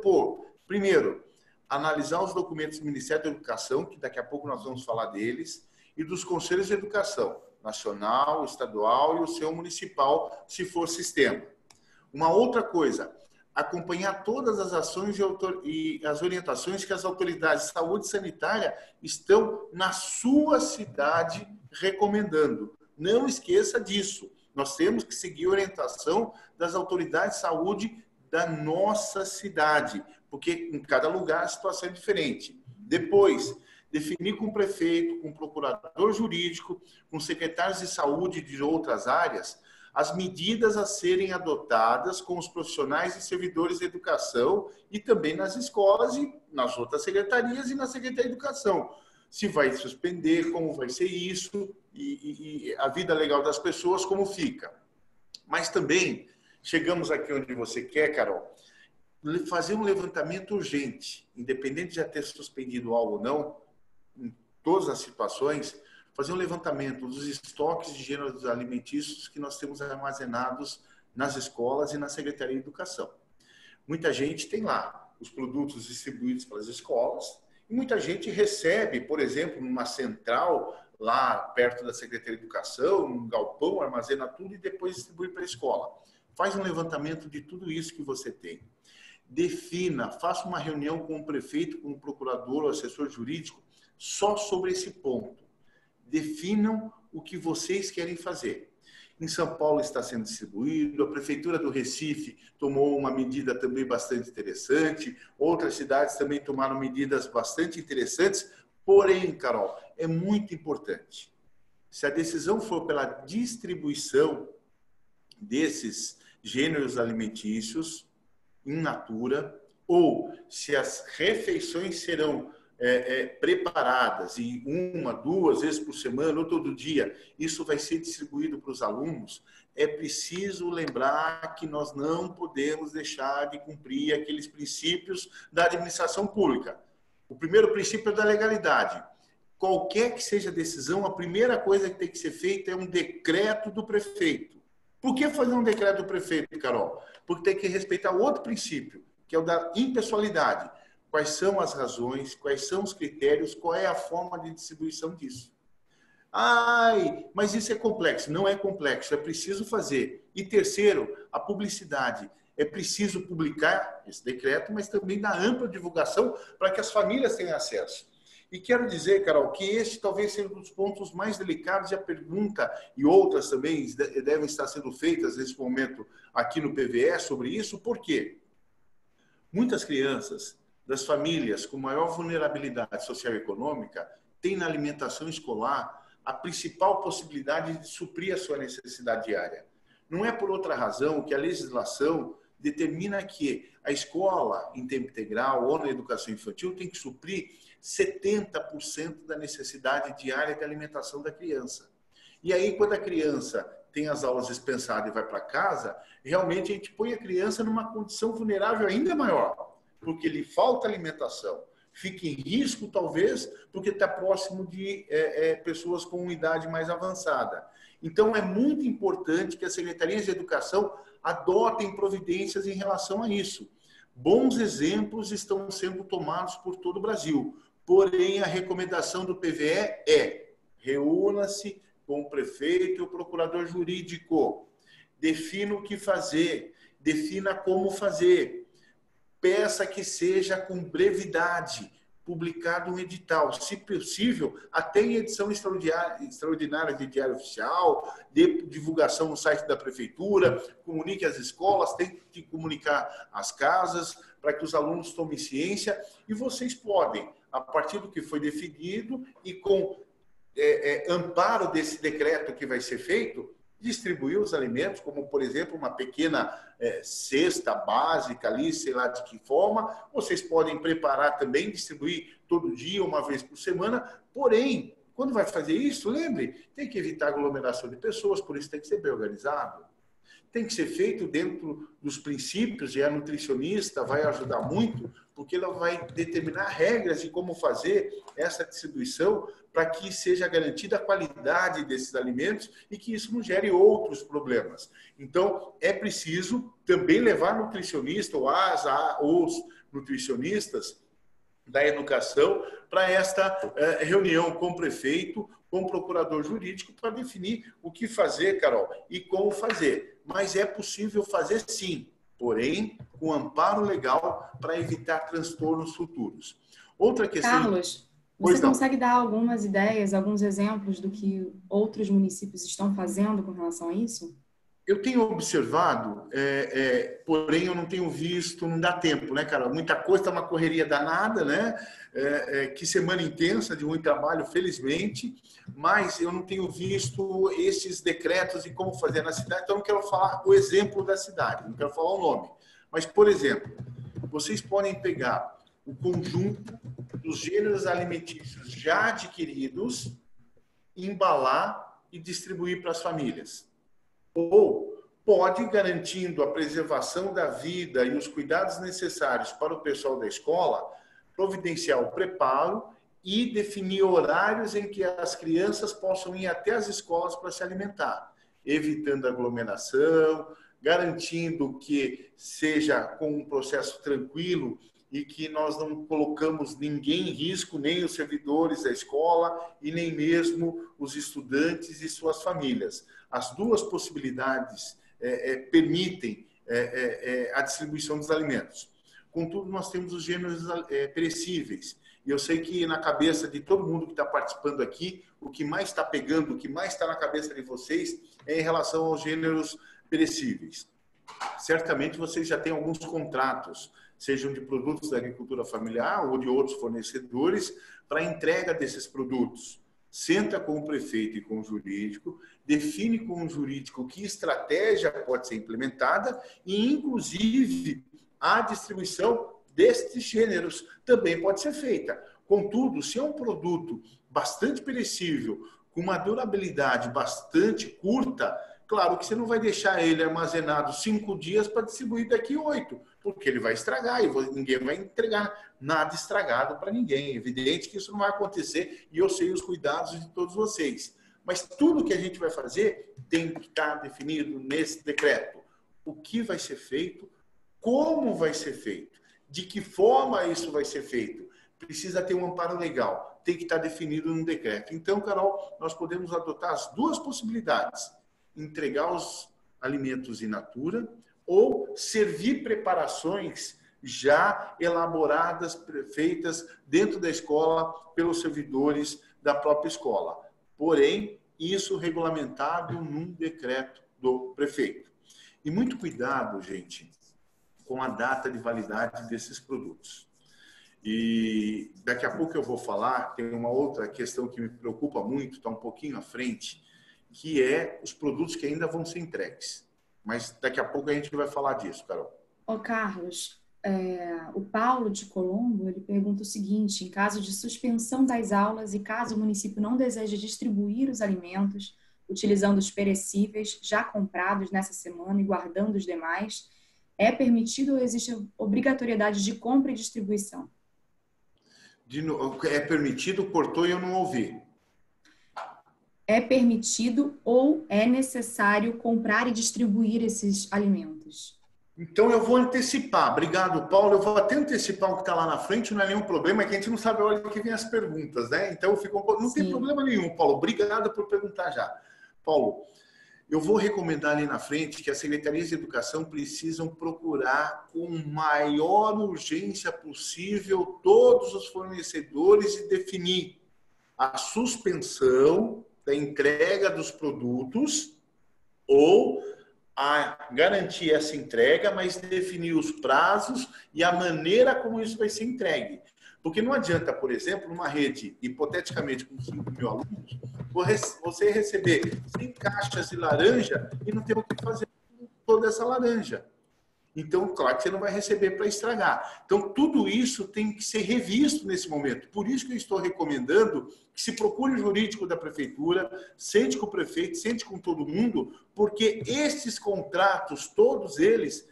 analisar os documentos do Ministério da Educação, que daqui a pouco nós vamos falar deles, e dos Conselhos de Educação, nacional, estadual e o seu municipal, se for sistema. Uma outra coisa, acompanhar todas as ações e as orientações que as autoridades de saúde sanitária estão na sua cidade recomendando. Não esqueça disso. Nós temos que seguir a orientação das autoridades de saúde da nossa cidade, porque em cada lugar a situação é diferente. Depois, definir com o prefeito, com o procurador jurídico, com secretários de saúde de outras áreas, as medidas a serem adotadas com os profissionais e servidores de educação e também nas escolas e nas outras secretarias e na Secretaria de Educação. Se vai suspender, como vai ser isso e a vida legal das pessoas, como fica. Mas também, chegamos aqui onde você quer, Carol, fazer um levantamento urgente, independente de já ter suspendido algo ou não, em todas as situações, fazer um levantamento dos estoques de gêneros alimentícios que nós temos armazenados nas escolas e na Secretaria de Educação. Muita gente tem lá os produtos distribuídos pelas escolas e muita gente recebe, por exemplo, numa central lá perto da Secretaria de Educação, num galpão, armazena tudo e depois distribui para a escola. Faz um levantamento de tudo isso que você tem. Defina, faça uma reunião com o prefeito, com o procurador ou assessor jurídico só sobre esse ponto. Definam o que vocês querem fazer. Em São Paulo está sendo distribuído, a Prefeitura do Recife tomou uma medida também bastante interessante, outras cidades também tomaram medidas bastante interessantes, porém, Carol, é muito importante. Se a decisão for pela distribuição desses gêneros alimentícios in natura, ou se as refeições serão preparadas e 1, 2 vezes por semana ou todo dia, isso vai ser distribuído para os alunos, é preciso lembrar que nós não podemos deixar de cumprir aqueles princípios da administração pública. O primeiro princípio é da legalidade. Qualquer que seja a decisão, a primeira coisa que tem que ser feita é um decreto do prefeito. Por que fazer um decreto do prefeito, Carol? Porque tem que respeitar o outro princípio, que é o da impessoalidade. Quais são as razões, quais são os critérios, qual é a forma de distribuição disso. Mas isso é complexo. Não é complexo, é preciso fazer. E terceiro, a publicidade. É preciso publicar esse decreto, mas também dar ampla divulgação para que as famílias tenham acesso. E quero dizer, Carol, que este talvez seja um dos pontos mais delicados, e a pergunta, e outras também devem estar sendo feitas nesse momento aqui no PVE sobre isso. Por quê? Muitas crianças das famílias com maior vulnerabilidade social e econômica têm na alimentação escolar a principal possibilidade de suprir a sua necessidade diária. Não é por outra razão que a legislação determina que a escola em tempo integral ou na educação infantil tem que suprir 70% da necessidade diária de alimentação da criança. E aí, quando a criança tem as aulas dispensadas e vai para casa, realmente a gente põe a criança numa condição vulnerável ainda maior, porque lhe falta alimentação. Fica em risco, talvez, porque está próximo de pessoas com idade mais avançada. Então, é muito importante que as secretarias de educação adotem providências em relação a isso. Bons exemplos estão sendo tomados por todo o Brasil. Porém, a recomendação do PVE é: reúna-se com o prefeito e o procurador jurídico. Defina o que fazer, defina como fazer. Peça que seja com brevidade, publicado um edital, se possível, até em edição extraordinária de Diário Oficial, de divulgação no site da prefeitura, comunique às escolas, tem que comunicar às casas, para que os alunos tomem ciência, e vocês podem, a partir do que foi definido e com amparo desse decreto que vai ser feito, distribuir os alimentos, como, por exemplo, uma pequena cesta básica ali, sei lá de que forma. Vocês podem preparar também, distribuir todo dia, uma vez por semana. Porém, quando vai fazer isso, lembre, tem que evitar aglomeração de pessoas, por isso tem que ser bem organizado. Tem que ser feito dentro dos princípios, e a nutricionista vai ajudar muito, porque ela vai determinar regras de como fazer essa distribuição para que seja garantida a qualidade desses alimentos e que isso não gere outros problemas. Então, é preciso também levar nutricionista ou os nutricionistas da educação para esta reunião com o prefeito, com o procurador jurídico, para definir o que fazer, Carol, e como fazer. Mas é possível fazer sim, porém, com amparo legal para evitar transtornos futuros. Outra questão... Carlos, você consegue dar algumas ideias, alguns exemplos do que outros municípios estão fazendo com relação a isso? Eu tenho observado, porém eu não tenho visto, não dá tempo, né, cara? Muita coisa, está uma correria danada, né? Que semana intensa de muito trabalho, felizmente, mas eu não tenho visto esses decretos e como fazer na cidade, então eu não quero falar o exemplo da cidade, não quero falar o nome. Mas, por exemplo, vocês podem pegar o conjunto dos gêneros alimentícios já adquiridos, embalar e distribuir para as famílias. Ou pode, garantindo a preservação da vida e os cuidados necessários para o pessoal da escola, providenciar o preparo e definir horários em que as crianças possam ir até as escolas para se alimentar, evitando aglomeração, garantindo que seja com um processo tranquilo e que nós não colocamos ninguém em risco, nem os servidores da escola e nem mesmo os estudantes e suas famílias. As duas possibilidades permitem a distribuição dos alimentos. Contudo, nós temos os gêneros perecíveis. E eu sei que na cabeça de todo mundo que está participando aqui, o que mais está pegando, o que mais está na cabeça de vocês é em relação aos gêneros perecíveis. Certamente vocês já têm alguns contratos, sejam de produtos da agricultura familiar ou de outros fornecedores, para a entrega desses produtos. Senta com o prefeito e com o jurídico, define com o jurídico que estratégia pode ser implementada e, inclusive, a distribuição destes gêneros também pode ser feita. Contudo, se é um produto bastante perecível, com uma durabilidade bastante curta, claro que você não vai deixar ele armazenado 5 dias para distribuir daqui 8, porque ele vai estragar e ninguém vai entregar nada estragado para ninguém. É evidente que isso não vai acontecer e eu sei os cuidados de todos vocês. Mas tudo que a gente vai fazer tem que estar definido nesse decreto. O que vai ser feito, como vai ser feito, de que forma isso vai ser feito. Precisa ter um amparo legal, tem que estar definido no decreto. Então, Carol, nós podemos adotar as duas possibilidades: entregar os alimentos in natura ou servir preparações já elaboradas, feitas dentro da escola pelos servidores da própria escola. Porém, isso regulamentado num decreto do prefeito. E muito cuidado, gente, com a data de validade desses produtos. E daqui a pouco eu vou falar, tem uma outra questão que me preocupa muito, está um pouquinho à frente, que é os produtos que ainda vão ser entregues. Mas daqui a pouco a gente vai falar disso, Carol. Ô, Carlos, o Paulo de Colombo, ele pergunta o seguinte: em caso de suspensão das aulas e caso o município não deseje distribuir os alimentos, utilizando os perecíveis já comprados nessa semana e guardando os demais, é permitido ou existe obrigatoriedade de compra e distribuição? É permitido, cortou e eu não ouvi. É permitido ou é necessário comprar e distribuir esses alimentos? Então eu vou antecipar. Obrigado, Paulo. Eu vou até antecipar o que está lá na frente, não é nenhum problema, é que a gente não sabe a hora que vem as perguntas, né? Então eu fico não tem problema nenhum, Paulo. Obrigado por perguntar já. Paulo, eu vou recomendar ali na frente que as secretarias de educação precisam procurar com maior urgência possível todos os fornecedores e definir a suspensão da entrega dos produtos ou a garantir essa entrega, mas definir os prazos e a maneira como isso vai ser entregue. Porque não adianta, por exemplo, numa rede, hipoteticamente, com 5.000 alunos, você receber 100 caixas de laranja e não ter o que fazer com toda essa laranja. Então, claro que você não vai receber para estragar. Então, tudo isso tem que ser revisto nesse momento. Por isso que eu estou recomendando que se procure o jurídico da prefeitura, sente com o prefeito, sente com todo mundo, porque esses contratos, todos eles,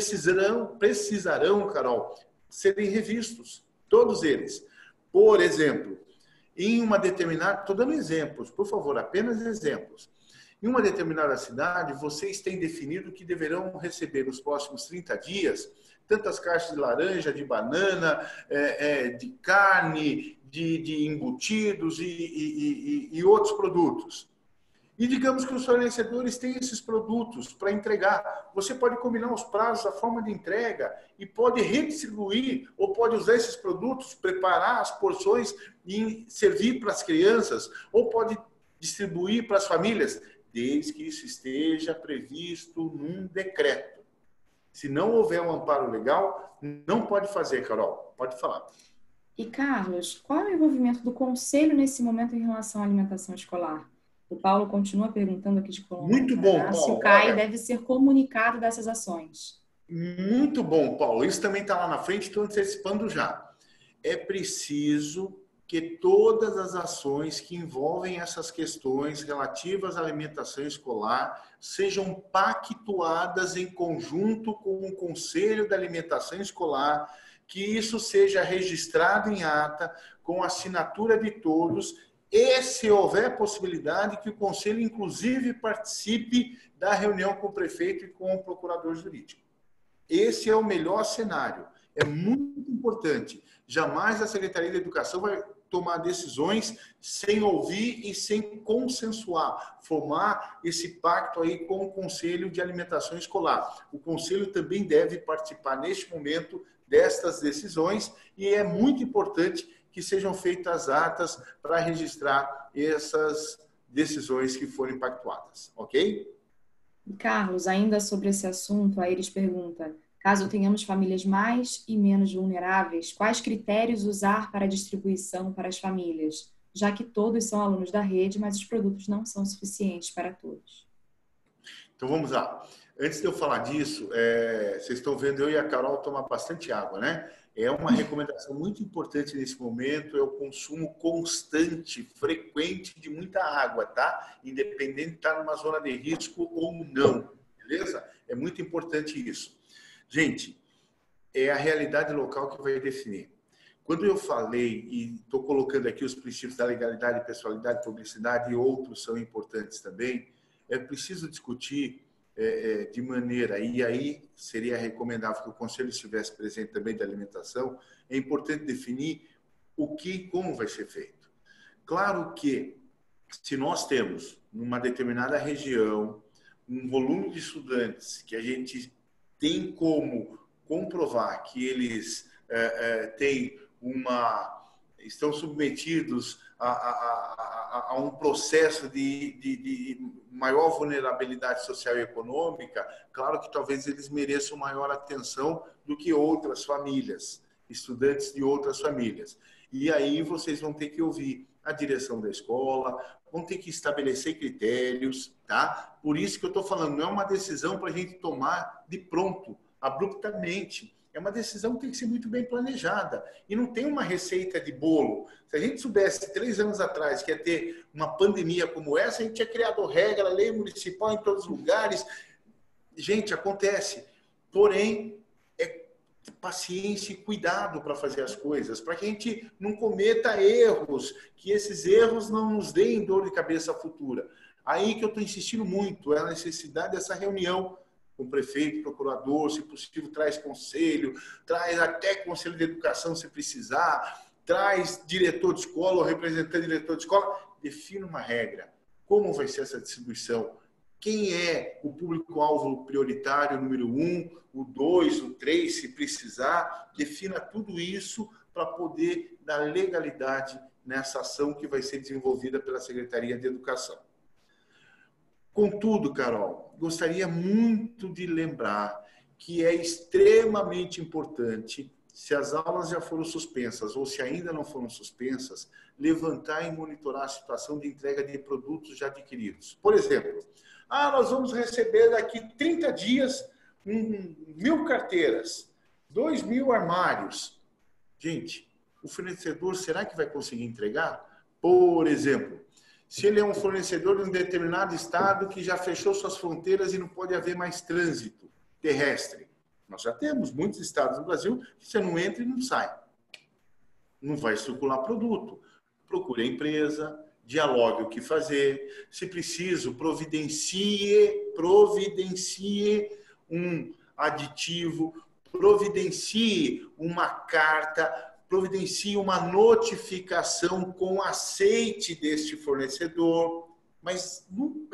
precisarão, Carol, serem revistos. Todos eles. Por exemplo, em uma determinada... Estou dando exemplos, por favor, apenas exemplos. Em uma determinada cidade, vocês têm definido que deverão receber nos próximos 30 dias tantas caixas de laranja, de banana, de carne, de embutidos e outros produtos. E digamos que os fornecedores têm esses produtos para entregar. Você pode combinar os prazos, a forma de entrega e pode redistribuir ou pode usar esses produtos, preparar as porções e servir para as crianças ou pode distribuir para as famílias, desde que isso esteja previsto num decreto. Se não houver um amparo legal, não pode fazer, Carol. Pode falar. E, Carlos, qual é o envolvimento do Conselho nesse momento em relação à alimentação escolar? O Paulo continua perguntando aqui de Colombo. Muito bom, Paulo. Se o CAE deve ser comunicado dessas ações. Muito bom, Paulo. Isso também está lá na frente, estou antecipando já. É preciso que todas as ações que envolvem essas questões relativas à alimentação escolar sejam pactuadas em conjunto com o Conselho da Alimentação Escolar, que isso seja registrado em ata, com assinatura de todos, e, se houver possibilidade, que o Conselho, inclusive, participe da reunião com o prefeito e com o procurador jurídico. Esse é o melhor cenário. É muito importante. Jamais a Secretaria de Educação vai tomar decisões sem ouvir e sem consensuar, formar esse pacto aí com o Conselho de Alimentação Escolar. O Conselho também deve participar neste momento destas decisões e é muito importante que sejam feitas atas para registrar essas decisões que forem pactuadas, ok? Carlos, ainda sobre esse assunto, a Iris pergunta: caso tenhamos famílias mais e menos vulneráveis, quais critérios usar para a distribuição para as famílias, já que todos são alunos da rede, mas os produtos não são suficientes para todos? Então vamos lá. Antes de eu falar disso, vocês estão vendo eu e a Carol tomar bastante água, né? É uma recomendação muito importante nesse momento, é o consumo constante, frequente de muita água, tá? Independente de estar numa zona de risco ou não, beleza? É muito importante isso. Gente, é a realidade local que vai definir. Quando eu falei, e estou colocando aqui os princípios da legalidade, pessoalidade, publicidade e outros são importantes também, é preciso discutir de maneira, e aí seria recomendável que o Conselho estivesse presente também da alimentação, é importante definir o que e como vai ser feito. Claro que, se nós temos, numa determinada região, um volume de estudantes que a gente tem como comprovar que eles estão submetidos a um processo de maior vulnerabilidade social e econômica, claro que talvez eles mereçam maior atenção do que outras famílias, estudantes de outras famílias. E aí vocês vão ter que ouvir a direção da escola, vão ter que estabelecer critérios, tá? Por isso que eu estou falando, não é uma decisão para a gente tomar de pronto, abruptamente. É uma decisão que tem que ser muito bem planejada. E não tem uma receita de bolo. Se a gente soubesse 3 anos atrás que ia ter uma pandemia como essa, a gente tinha criado regra, lei municipal em todos os lugares. Gente, acontece. Porém, é paciência e cuidado para fazer as coisas, para que a gente não cometa erros, que esses erros não nos deem dor de cabeça futura. Aí que eu estou insistindo muito, é a necessidade dessa reunião com o prefeito, procurador, se possível, traz conselho, traz até conselho de educação se precisar, traz diretor de escola ou representante de diretor de escola, defina uma regra. Como vai ser essa distribuição? Quem é o público-alvo prioritário número 1, o 2, o 3, se precisar, defina tudo isso para poder dar legalidade nessa ação que vai ser desenvolvida pela Secretaria de Educação. Contudo, Carol, gostaria muito de lembrar que é extremamente importante, se as aulas já foram suspensas ou se ainda não foram suspensas, levantar e monitorar a situação de entrega de produtos já adquiridos. Por exemplo, nós vamos receber daqui 30 dias 1.000 carteiras, 2.000 armários. Gente, o fornecedor, será que vai conseguir entregar? Por exemplo, se ele é um fornecedor de um determinado estado que já fechou suas fronteiras e não pode haver mais trânsito terrestre. Nós já temos muitos estados no Brasil que você não entra e não sai. Não vai circular produto. Procure a empresa, dialogue o que fazer. Se preciso, providencie um aditivo, providencie uma carta, providencie uma notificação com aceite deste fornecedor, mas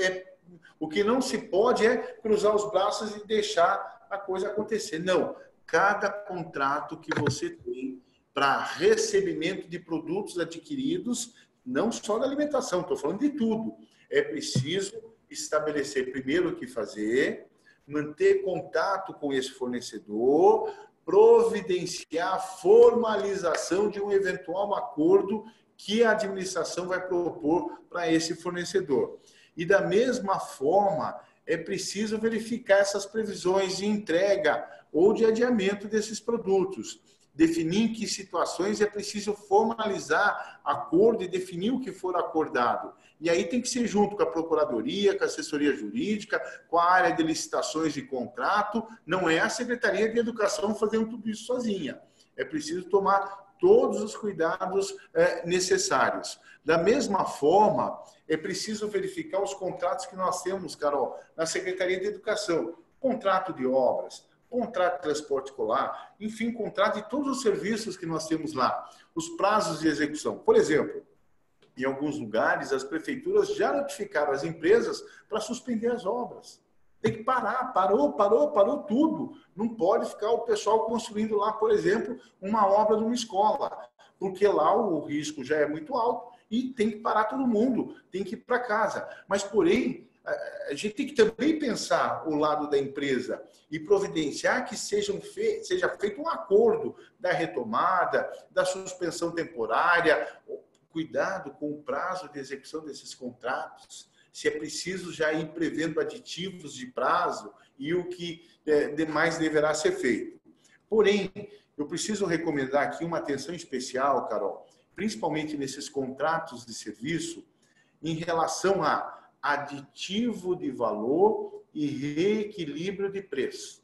o que não se pode é cruzar os braços e deixar a coisa acontecer. Não, cada contrato que você tem para recebimento de produtos adquiridos, não só da alimentação, estou falando de tudo, é preciso estabelecer primeiro o que fazer, manter contato com esse fornecedor, providenciar a formalização de um eventual acordo que a administração vai propor para esse fornecedor. E da mesma forma, é preciso verificar essas previsões de entrega ou de adiamento desses produtos. Definir em que situações é preciso formalizar acordo e definir o que for acordado. E aí tem que ser junto com a Procuradoria, com a assessoria jurídica, com a área de licitações e contrato. Não é a Secretaria de Educação fazendo tudo isso sozinha. É preciso tomar todos os cuidados necessários. Da mesma forma, é preciso verificar os contratos que nós temos, Carol, na Secretaria de Educação. Contrato de obras, contrato de transporte escolar, enfim, contrato de todos os serviços que nós temos lá. Os prazos de execução. Por exemplo, em alguns lugares, as prefeituras já notificaram as empresas para suspender as obras. Tem que parar, parou tudo. Não pode ficar o pessoal construindo lá, por exemplo, uma obra de uma escola, porque lá o risco já é muito alto e tem que parar todo mundo, tem que ir para casa. Mas, porém, a gente tem que também pensar o lado da empresa e providenciar que seja feito um acordo da retomada, da suspensão temporária. Cuidado com o prazo de execução desses contratos, se é preciso já ir prevendo aditivos de prazo e o que demais deverá ser feito. Porém, eu preciso recomendar aqui uma atenção especial, Carol, principalmente nesses contratos de serviço, em relação a aditivo de valor e reequilíbrio de preço.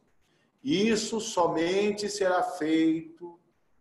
Isso somente será feito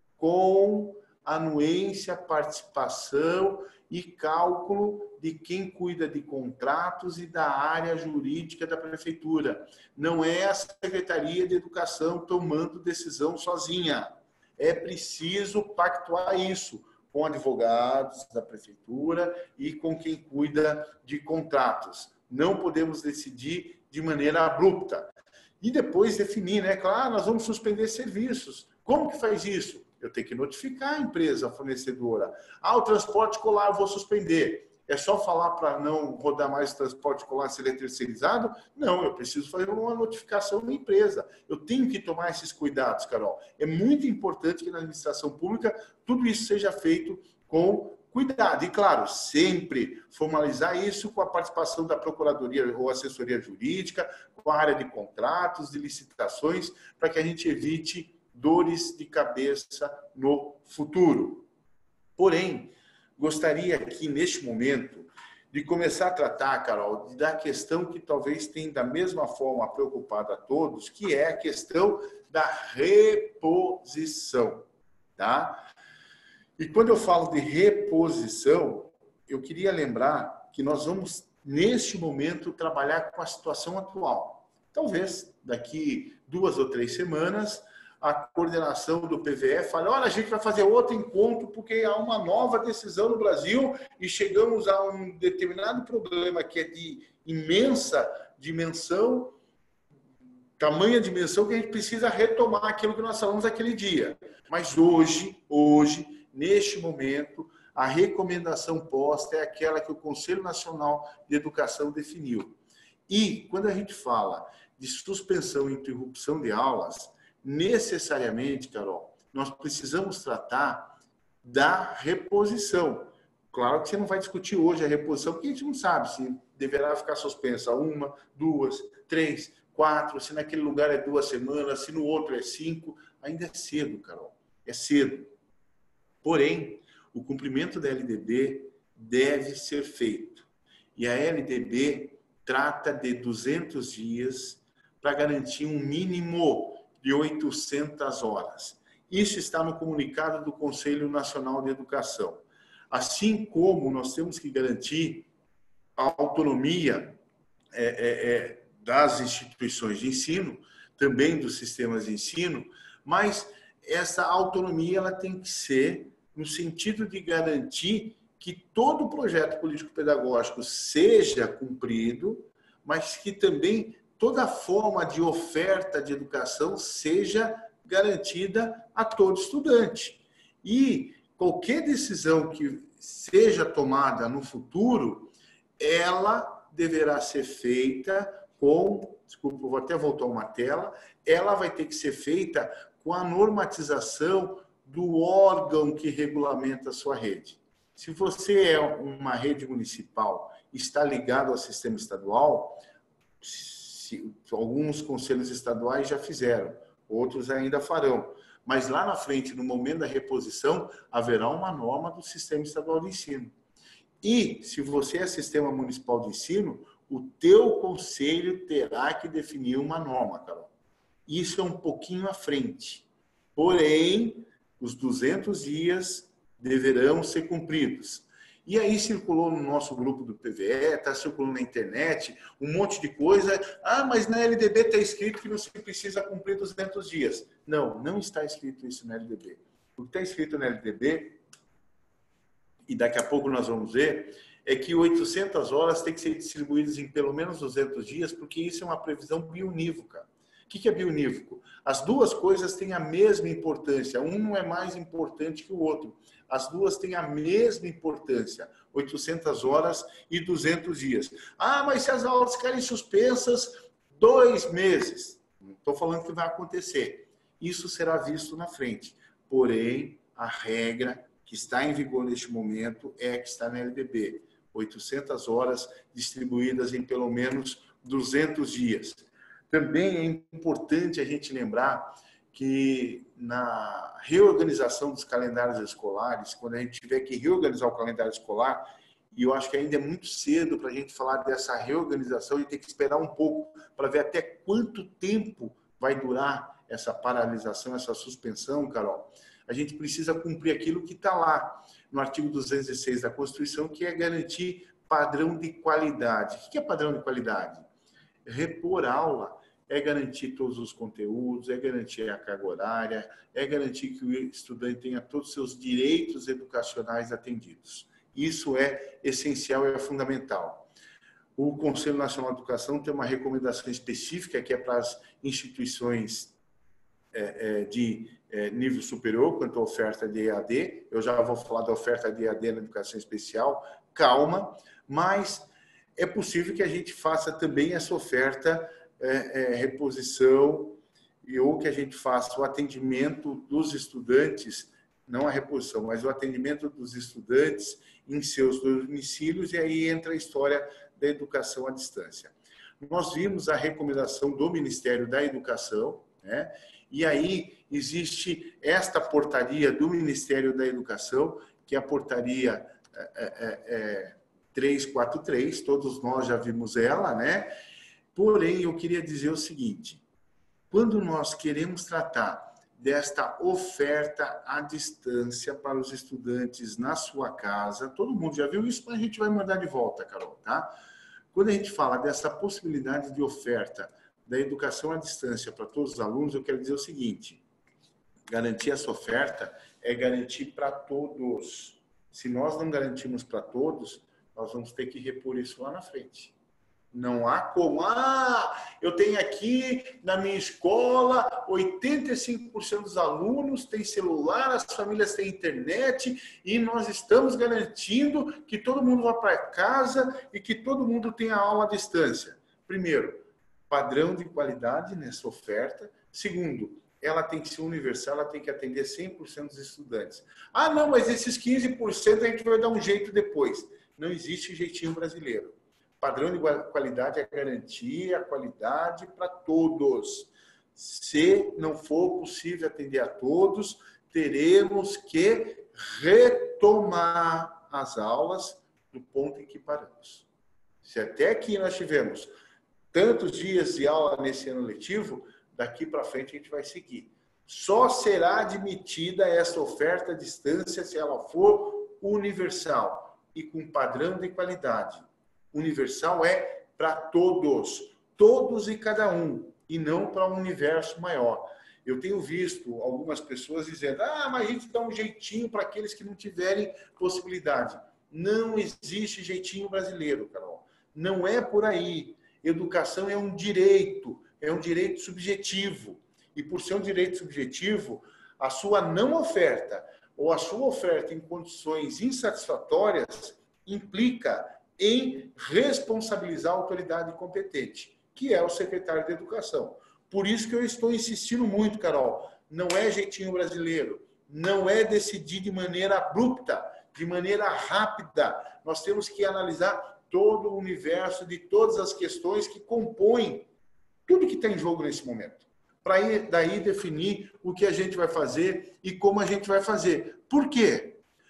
com anuência, participação e cálculo de quem cuida de contratos e da área jurídica da prefeitura. Não é a Secretaria de Educação tomando decisão sozinha. É preciso pactuar isso com advogados da prefeitura e com quem cuida de contratos. Não podemos decidir de maneira abrupta. E depois definir, né? Claro, nós vamos suspender serviços. Como que faz isso? Eu tenho que notificar a empresa fornecedora. O transporte escolar eu vou suspender. É só falar para não rodar mais o transporte escolar se ele é terceirizado? Não, eu preciso fazer uma notificação na empresa. Eu tenho que tomar esses cuidados, Carol. É muito importante que na administração pública tudo isso seja feito com cuidado. E, claro, sempre formalizar isso com a participação da Procuradoria ou Assessoria Jurídica, com a área de contratos, de licitações, para que a gente evite dores de cabeça no futuro. Porém, gostaria aqui, neste momento, de começar a tratar, Carol, da questão que talvez tenha da mesma forma preocupado a todos, que é a questão da reposição, tá? E quando eu falo de reposição, eu queria lembrar que nós vamos, neste momento, trabalhar com a situação atual. Talvez, daqui 2 ou 3 semanas, a coordenação do PVE fala, olha, a gente vai fazer outro encontro porque há uma nova decisão no Brasil e chegamos a um determinado problema que é de imensa dimensão, tamanha dimensão, que a gente precisa retomar aquilo que nós falamos aquele dia. Mas hoje, neste momento, a recomendação posta é aquela que o Conselho Nacional de Educação definiu. E, quando a gente fala de suspensão e interrupção de aulas, necessariamente, Carol, nós precisamos tratar da reposição. Claro que você não vai discutir hoje a reposição, porque a gente não sabe se deverá ficar suspensa 1, 2, 3, 4, se naquele lugar é 2 semanas, se no outro é 5. Ainda é cedo, Carol. É cedo. Porém, o cumprimento da LDB deve ser feito. E a LDB trata de 200 dias para garantir um mínimo de 800 horas. Isso está no comunicado do Conselho Nacional de Educação. Assim como nós temos que garantir a autonomia das instituições de ensino, também dos sistemas de ensino, mas essa autonomia ela tem que ser no sentido de garantir que todo o projeto político-pedagógico seja cumprido, mas que também toda forma de oferta de educação seja garantida a todo estudante. E qualquer decisão que seja tomada no futuro, ela deverá ser feita com, desculpa, vou até voltar uma tela, ela vai ter que ser feita com a normatização do órgão que regulamenta a sua rede. Se você é uma rede municipal e está ligado ao sistema estadual, alguns conselhos estaduais já fizeram, outros ainda farão. Mas lá na frente, no momento da reposição, haverá uma norma do Sistema Estadual de Ensino. E, se você é Sistema Municipal de Ensino, o teu conselho terá que definir uma norma, Carol. Isso é um pouquinho à frente. Porém, os 200 dias deverão ser cumpridos. E aí circulou no nosso grupo do PVE, está circulando na internet, um monte de coisa. Mas na LDB está escrito que não se precisa cumprir 200 dias. Não, não está escrito isso na LDB. O que está escrito na LDB, e daqui a pouco nós vamos ver, é que 800 horas têm que ser distribuídas em pelo menos 200 dias, porque isso é uma previsão bionívoca. O que é bionívoco? As duas coisas têm a mesma importância. Um não é mais importante que o outro. As duas têm a mesma importância. 800 horas e 200 dias. Mas se as aulas ficarem suspensas 2 meses. Não estou falando que vai acontecer. Isso será visto na frente. Porém, a regra que está em vigor neste momento é a que está na LDB. 800 horas distribuídas em pelo menos 200 dias. Também é importante a gente lembrar que na reorganização dos calendários escolares, quando a gente tiver que reorganizar o calendário escolar, e eu acho que ainda é muito cedo para a gente falar dessa reorganização e ter que esperar um pouco para ver até quanto tempo vai durar essa paralisação, essa suspensão, Carol. A gente precisa cumprir aquilo que está lá no artigo 206 da Constituição, que é garantir padrão de qualidade. O que é padrão de qualidade? Repor aula é garantir todos os conteúdos, é garantir a carga horária, é garantir que o estudante tenha todos os seus direitos educacionais atendidos. Isso é essencial e é fundamental. O Conselho Nacional de Educação tem uma recomendação específica que é para as instituições de nível superior, quanto à oferta de EAD. Eu já vou falar da oferta de EAD na educação especial, calma, mas é possível que a gente faça também essa oferta reposição ou que a gente faça o atendimento dos estudantes, não a reposição, mas o atendimento dos estudantes em seus domicílios, e aí entra a história da educação à distância. Nós vimos a recomendação do Ministério da Educação, né? E aí existe esta portaria do Ministério da Educação, que é a portaria 343, todos nós já vimos ela, né? Porém, eu queria dizer o seguinte, quando nós queremos tratar desta oferta à distância para os estudantes na sua casa, todo mundo já viu isso, mas a gente vai mandar de volta, Carol, tá? Quando a gente fala dessa possibilidade de oferta da educação à distância para todos os alunos, eu quero dizer o seguinte, garantir essa oferta é garantir para todos. Se nós não garantimos para todos, nós vamos ter que repor isso lá na frente. Não há como, eu tenho aqui na minha escola 85% dos alunos têm celular, as famílias têm internet e nós estamos garantindo que todo mundo vá para casa e que todo mundo tenha aula à distância. Primeiro, padrão de qualidade nessa oferta. Segundo, ela tem que ser universal, ela tem que atender 100% dos estudantes. Não, mas esses 15% a gente vai dar um jeito depois. Não existe jeitinho brasileiro. Padrão de qualidade é garantir a qualidade para todos. Se não for possível atender a todos, teremos que retomar as aulas do ponto em que paramos. Se até aqui nós tivemos tantos dias de aula nesse ano letivo, daqui para frente a gente vai seguir. Só será admitida essa oferta à distância se ela for universal e com padrão de qualidade. Universal é para todos, todos e cada um, e não para um universo maior. Eu tenho visto algumas pessoas dizendo, mas a gente dá um jeitinho para aqueles que não tiverem possibilidade. Não existe jeitinho brasileiro, Carol. Não é por aí. Educação é um direito subjetivo. E por ser um direito subjetivo, a sua não oferta ou a sua oferta em condições insatisfatórias implica em responsabilizar a autoridade competente, que é o secretário de Educação. Por isso que eu estou insistindo muito, Carol, não é jeitinho brasileiro, não é decidir de maneira abrupta, de maneira rápida. Nós temos que analisar todo o universo de todas as questões que compõem tudo que está em jogo nesse momento, para daí definir o que a gente vai fazer e como a gente vai fazer. Por quê?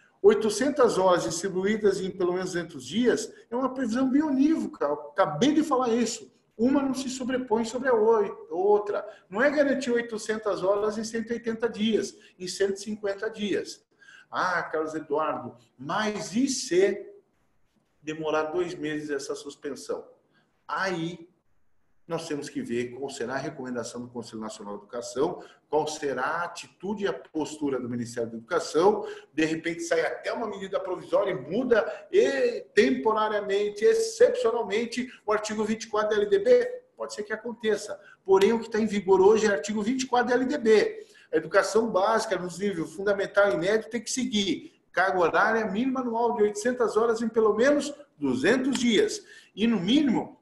800 horas distribuídas em pelo menos 200 dias é uma previsão bionívoca. Eu acabei de falar isso. Uma não se sobrepõe sobre a outra. Não é garantir 800 horas em 180 dias, em 150 dias. Carlos Eduardo, mas e se demorar 2 meses essa suspensão? Aí nós temos que ver qual será a recomendação do Conselho Nacional de Educação, qual será a atitude e a postura do Ministério da Educação. De repente sai até uma medida provisória e muda temporariamente, excepcionalmente, o artigo 24 da LDB. Pode ser que aconteça. Porém, o que está em vigor hoje é o artigo 24 da LDB. A educação básica, nos níveis fundamental e médio, tem que seguir carga horária mínima anual de 800 horas em pelo menos 200 dias. E, no mínimo,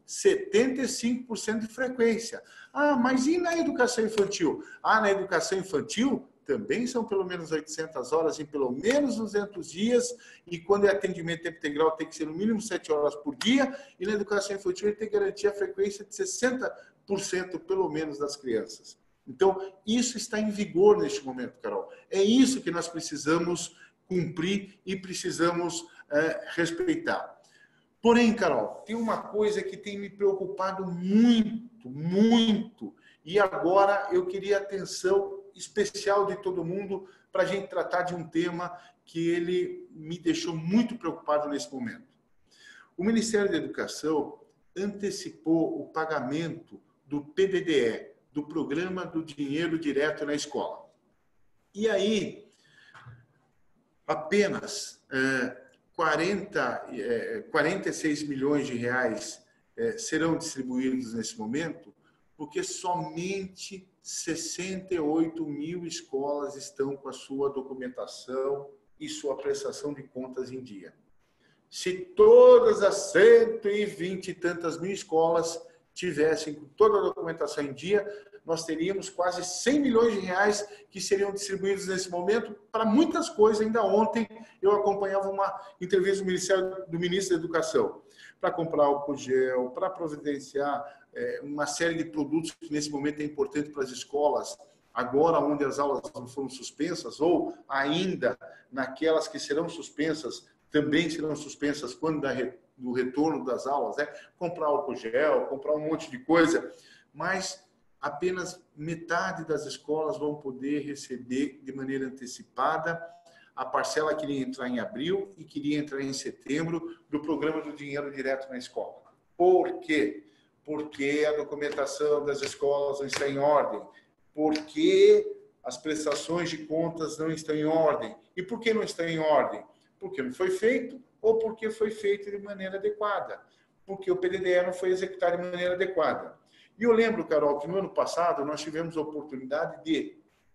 75% de frequência. Mas e na educação infantil? Na educação infantil também são pelo menos 800 horas em pelo menos 200 dias. E quando é atendimento tempo integral, tem que ser no mínimo 7 horas por dia. E na educação infantil, ele tem que garantir a frequência de 60% pelo menos das crianças. Então, isso está em vigor neste momento, Carol. É isso que nós precisamos cumprir e precisamos respeitar. Porém, Carol, tem uma coisa que tem me preocupado muito, muito, e agora eu queria atenção especial de todo mundo para a gente tratar de um tema que ele me deixou muito preocupado nesse momento. O Ministério da Educação antecipou o pagamento do PDDE, do Programa do Dinheiro Direto na Escola. E aí, apenas 46 milhões de reais serão distribuídos nesse momento, porque somente 68 mil escolas estão com a sua documentação e sua prestação de contas em dia. Se todas as 120 e tantas mil escolas tivessem com toda a documentação em dia, nós teríamos quase 100 milhões de reais que seriam distribuídos nesse momento para muitas coisas. Ainda ontem eu acompanhava uma entrevista do Ministro da Educação para comprar álcool gel, para providenciar uma série de produtos que nesse momento é importante para as escolas, agora onde as aulas não foram suspensas, ou ainda naquelas que serão suspensas, também serão suspensas quando do retorno das aulas, né? Comprar álcool gel, comprar um monte de coisa, mas apenas metade das escolas vão poder receber de maneira antecipada a parcela que iria entrar em abril e que iria entrar em setembro do programa do Dinheiro Direto na Escola. Por quê? Porque a documentação das escolas não está em ordem, porque as prestações de contas não estão em ordem. E por que não estão em ordem? Porque não foi feito ou porque foi feito de maneira adequada, porque o PDDE não foi executado de maneira adequada. E eu lembro, Carol, que no ano passado nós tivemos a oportunidade de,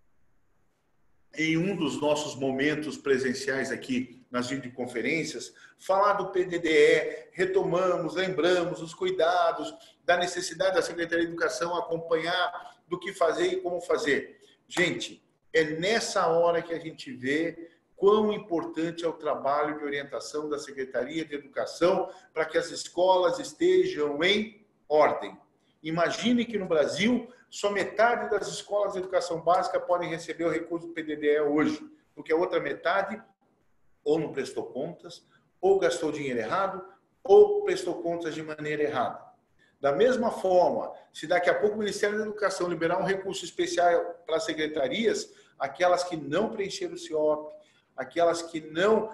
em um dos nossos momentos presenciais aqui nas videoconferências, falar do PDDE, retomamos, lembramos os cuidados, da necessidade da Secretaria de Educação acompanhar do que fazer e como fazer. Gente, é nessa hora que a gente vê quão importante é o trabalho de orientação da Secretaria de Educação para que as escolas estejam em ordem. Imagine que no Brasil, só metade das escolas de educação básica podem receber o recurso do PDDE hoje, porque a outra metade ou não prestou contas, ou gastou dinheiro errado, ou prestou contas de maneira errada. Da mesma forma, se daqui a pouco o Ministério da Educação liberar um recurso especial para as secretarias, aquelas que não preencheram o CIOP, aquelas que não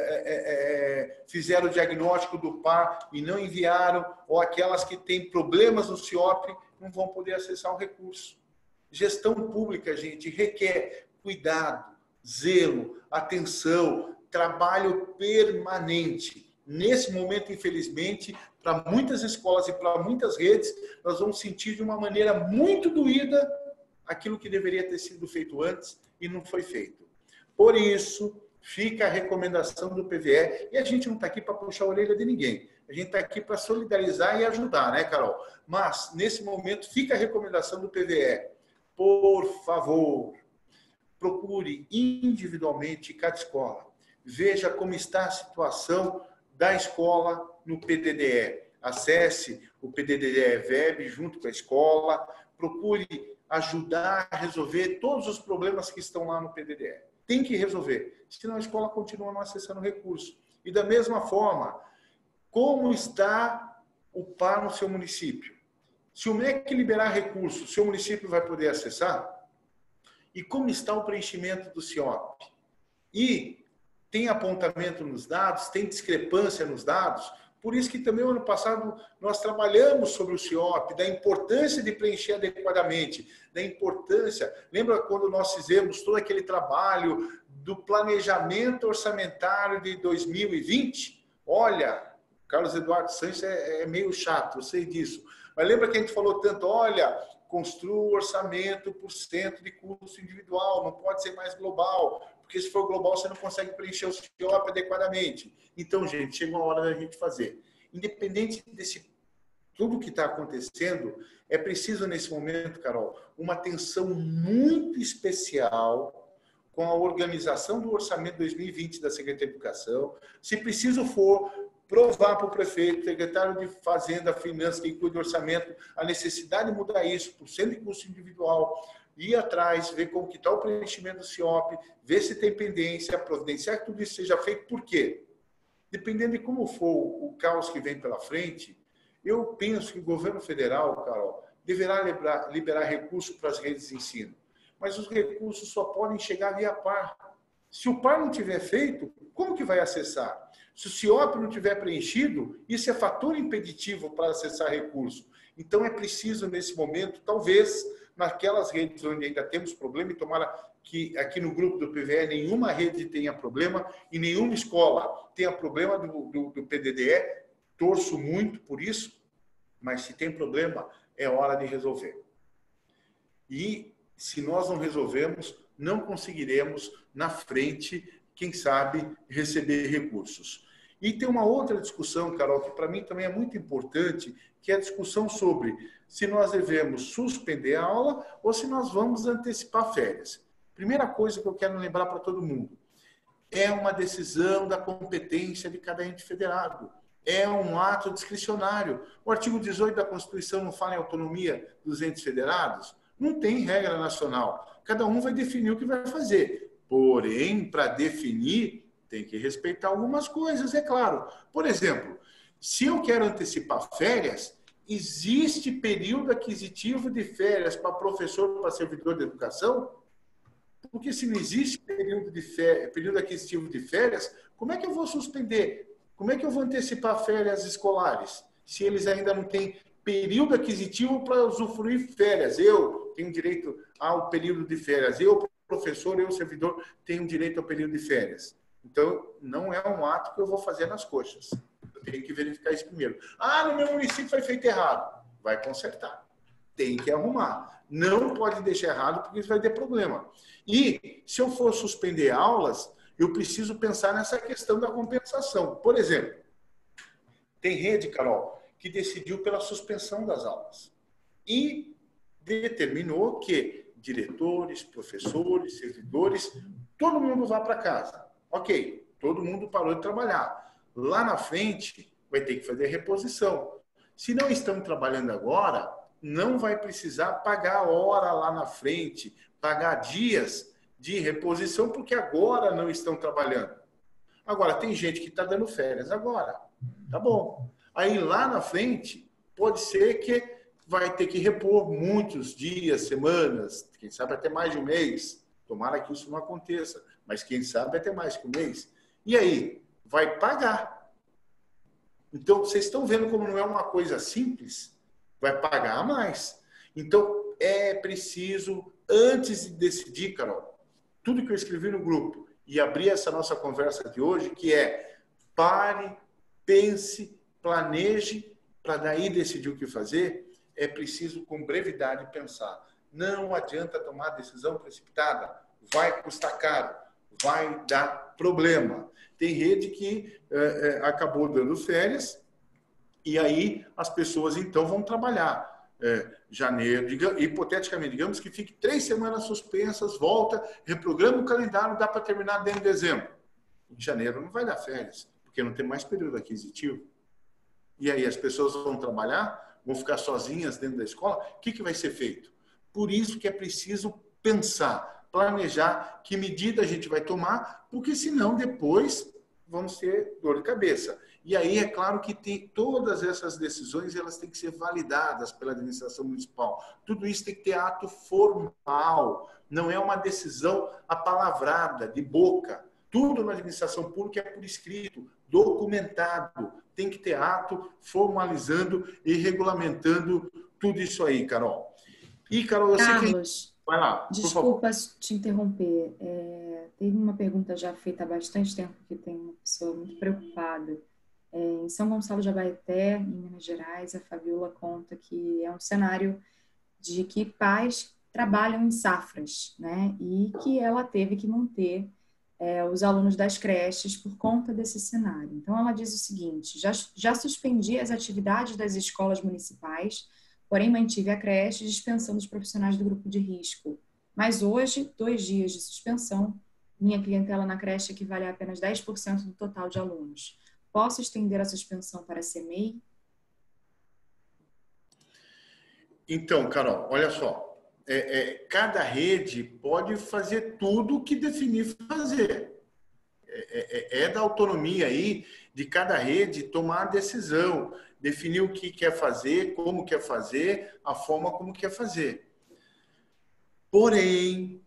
fizeram o diagnóstico do par e não enviaram, ou aquelas que têm problemas no CIOP, não vão poder acessar o recurso. Gestão pública, gente, requer cuidado, zelo, atenção, trabalho permanente. Nesse momento, infelizmente, para muitas escolas e para muitas redes, nós vamos sentir de uma maneira muito doída aquilo que deveria ter sido feito antes e não foi feito. Por isso, fica a recomendação do PVE, e a gente não está aqui para puxar a orelha de ninguém, a gente está aqui para solidarizar e ajudar, né, Carol? Mas, nesse momento, fica a recomendação do PVE. Por favor, procure individualmente cada escola. Veja como está a situação da escola no PDDE. Acesse o PDDE Web junto com a escola, procure ajudar a resolver todos os problemas que estão lá no PDDE. Tem que resolver, senão a escola continua não acessando o recurso. E da mesma forma, como está o PAR no seu município? Se o MEC liberar recurso, o seu município vai poder acessar? E como está o preenchimento do CIOP? E tem apontamento nos dados, tem discrepância nos dados? Por isso que também, ano passado, nós trabalhamos sobre o CIOP, da importância de preencher adequadamente, da importância... Lembra quando nós fizemos todo aquele trabalho do planejamento orçamentário de 2020? Olha, Carlos Eduardo Sanches é meio chato, eu sei disso. Mas lembra que a gente falou tanto, olha, construa o orçamento por cento de custo individual, não pode ser mais global, porque se for global você não consegue preencher o CIOP adequadamente. Então, gente, chegou a hora da gente fazer. Independente desse tudo que está acontecendo, é preciso nesse momento, Carol, uma atenção muito especial com a organização do orçamento 2020 da Secretaria de Educação. Se preciso for, provar para o prefeito, secretário de Fazenda, Finanças, que cuida do orçamento, a necessidade de mudar isso por cento de custo individual, ir atrás, ver como que está o preenchimento do CIOP, ver se tem pendência, providenciar que tudo isso seja feito. Por quê? Dependendo de como for o caos que vem pela frente, eu penso que o governo federal, Carol, deverá liberar recursos para as redes de ensino. Mas os recursos só podem chegar via PAR. Se o PAR não tiver feito, como que vai acessar? Se o CIOP não tiver preenchido, isso é fator impeditivo para acessar recurso. Então, é preciso, nesse momento, talvez, naquelas redes onde ainda temos problema, e tomara que aqui no grupo do PVE nenhuma rede tenha problema e nenhuma escola tenha problema do PDDE, torço muito por isso, mas se tem problema, é hora de resolver. E se nós não resolvermos, não conseguiremos, na frente, quem sabe, receber recursos. E tem uma outra discussão, Carol, que para mim também é muito importante, que é a discussão sobre se nós devemos suspender a aula ou se nós vamos antecipar férias. Primeira coisa que eu quero lembrar para todo mundo, é uma decisão da competência de cada ente federado. É um ato discricionário. O artigo 18 da Constituição não fala em autonomia dos entes federados? Não tem regra nacional. Cada um vai definir o que vai fazer. Porém, para definir, tem que respeitar algumas coisas, é claro. Por exemplo, se eu quero antecipar férias, existe período aquisitivo de férias para professor, para servidor de educação? Porque se não existe período aquisitivo de férias, como é que eu vou suspender? Como é que eu vou antecipar férias escolares? Se eles ainda não têm período aquisitivo para usufruir férias. Eu tenho direito ao período de férias. Eu, professor, eu, servidor, tenho direito ao período de férias. Então, não é um ato que eu vou fazer nas coxas. Eu tenho que verificar isso primeiro. Ah, no meu município foi feito errado. Vai consertar. Tem que arrumar. Não pode deixar errado, porque isso vai ter problema. E, se eu for suspender aulas, eu preciso pensar nessa questão da compensação. Por exemplo, tem rede, Carol, que decidiu pela suspensão das aulas. E determinou que diretores, professores, servidores, todo mundo vá para casa. Ok, todo mundo parou de trabalhar. Lá na frente, vai ter que fazer reposição. Se não estão trabalhando agora, não vai precisar pagar hora lá na frente, pagar dias de reposição, porque agora não estão trabalhando. Agora, tem gente que está dando férias agora. Tá bom. Aí, lá na frente, pode ser que vai ter que repor muitos dias, semanas, quem sabe até mais de um mês. Tomara que isso não aconteça, mas quem sabe até mais que um mês. E aí? Vai pagar. Então, vocês estão vendo como não é uma coisa simples? Vai pagar a mais. Então, é preciso, antes de decidir, Carol, tudo que eu escrevi no grupo e abrir essa nossa conversa de hoje, que é pare, pense, planeje, para daí decidir o que fazer, é preciso, com brevidade, pensar. Não adianta tomar decisão precipitada, vai custar caro, vai dar problema. Tem rede que acabou dando férias e aí as pessoas, então, vão trabalhar. Janeiro, hipoteticamente, digamos que fique 3 semanas suspensas, volta, reprograma o calendário, dá para terminar dentro de dezembro. Em janeiro não vai dar férias, porque não tem mais período aquisitivo. E aí as pessoas vão trabalhar, vão ficar sozinhas dentro da escola, o que vai ser feito? Por isso que é preciso pensar, planejar que medida a gente vai tomar, porque senão depois vamos ter dor de cabeça. E aí é claro que tem todas essas decisões, elas têm que ser validadas pela administração municipal. Tudo isso tem que ter ato formal, não é uma decisão apalavrada, de boca. Tudo na administração pública é por escrito, documentado. Tem que ter ato formalizando e regulamentando tudo isso aí, Carol. E, Carol, eu Carlos, sei que... Vai lá, desculpa te interromper. Teve uma pergunta já feita há bastante tempo que tem uma pessoa muito preocupada. Em São Gonçalo de Abaeté, em Minas Gerais, a Fabiola conta que é um cenário de que pais trabalham em safras, né? E que ela teve que manter os alunos das creches por conta desse cenário. Então, ela diz o seguinte: já suspendi as atividades das escolas municipais, porém mantive a creche dispensando os profissionais do grupo de risco. Mas hoje, 2 dias de suspensão, minha clientela na creche equivale a apenas 10% do total de alunos. Posso estender a suspensão para a CMEI? Então, Carol, olha só. Cada rede pode fazer tudo o que definir fazer. É da autonomia aí de cada rede tomar a decisão, definir o que quer fazer, como quer fazer, a forma como quer fazer. Porém,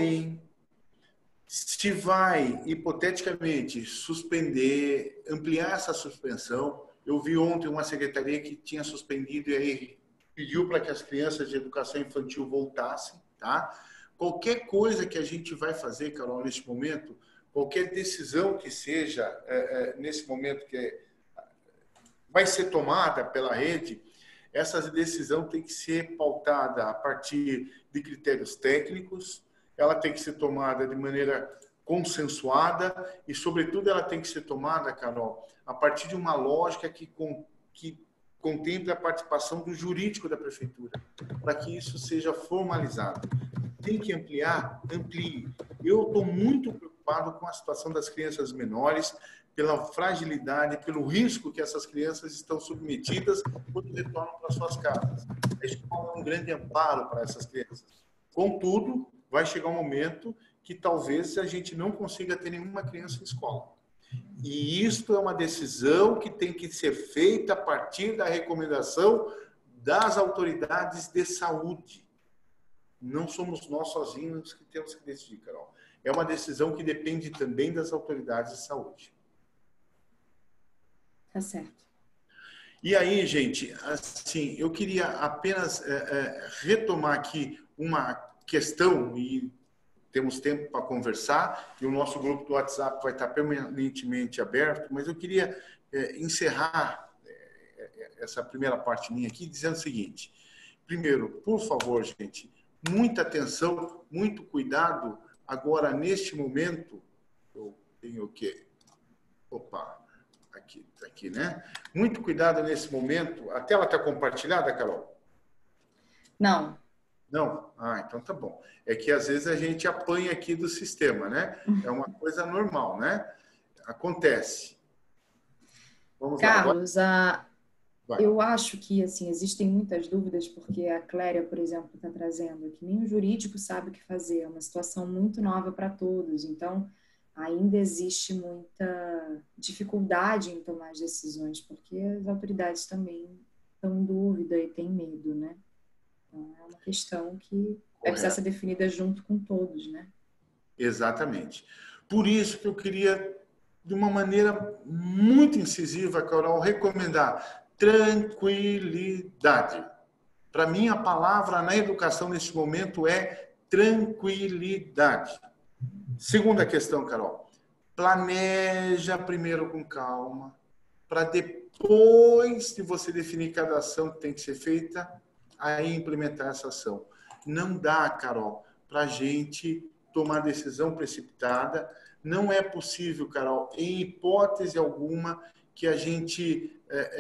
se vai, hipoteticamente, suspender, ampliar essa suspensão, eu vi ontem uma secretaria que tinha suspendido e aí pediu para que as crianças de educação infantil voltassem, tá? Qualquer coisa que a gente vai fazer, Carol, neste momento, qualquer decisão que seja nesse momento que vai ser tomada pela rede, Essa decisão tem que ser pautada a partir de critérios técnicos, ela tem que ser tomada de maneira consensuada e, sobretudo, ela tem que ser tomada, Carol, a partir de uma lógica que contemple a participação do jurídico da prefeitura, para que isso seja formalizado. Tem que ampliar? Amplie. Eu estou muito preocupado com a situação das crianças menores, pela fragilidade, pelo risco que essas crianças estão submetidas quando retornam para suas casas. A escola é um grande amparo para essas crianças. Contudo, vai chegar um momento que talvez a gente não consiga ter nenhuma criança em escola. E isto é uma decisão que tem que ser feita a partir da recomendação das autoridades de saúde. Não somos nós sozinhos que temos que decidir, Carol. É uma decisão que depende também das autoridades de saúde. Tá certo. E aí, gente, assim, eu queria apenas retomar aqui uma questão, e temos tempo para conversar, e o nosso grupo do WhatsApp vai estar permanentemente aberto, mas eu queria encerrar essa primeira parte minha aqui dizendo o seguinte. Primeiro, por favor, gente, muita atenção, muito cuidado. Agora, neste momento, eu tenho o quê? Opa, aqui, né? Muito cuidado nesse momento. A tela está compartilhada, Carol? Não. Não? Ah, então tá bom. É que às vezes a gente apanha aqui do sistema, né? É uma coisa normal, né? Acontece. Vamos Carlos, lá. eu acho que assim, existem muitas dúvidas, porque a Cléria, por exemplo, está trazendo que nem o jurídico sabe o que fazer. É uma situação muito nova para todos. Então, ainda existe muita dificuldade em tomar as decisões, porque as autoridades também estão em dúvida e têm medo, né? Então, é uma questão que vai precisar ser definida junto com todos, né? Exatamente. Por isso que eu queria, de uma maneira muito incisiva, Carol, recomendar tranquilidade. Para mim, a palavra na educação nesse momento é tranquilidade. Segunda questão, Carol. Planeja primeiro com calma, para depois de você definir cada ação que tem que ser feita, aí implementar essa ação. Não dá, Carol, para a gente tomar decisão precipitada. Não é possível, Carol, em hipótese alguma, que a gente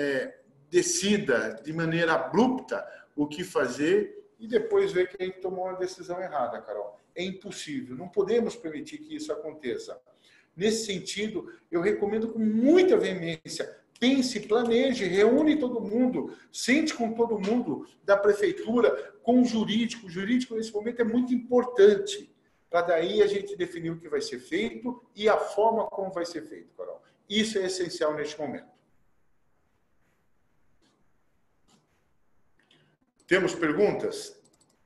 decida de maneira abrupta o que fazer e depois ver que a gente tomou uma decisão errada, Carol. É impossível. Não podemos permitir que isso aconteça. Nesse sentido, eu recomendo com muita veemência, pense, planeje, reúne todo mundo, sente com todo mundo da prefeitura, com o jurídico. O jurídico, nesse momento, é muito importante, para daí a gente definir o que vai ser feito e a forma como vai ser feito, Carol. Isso é essencial neste momento. Temos perguntas?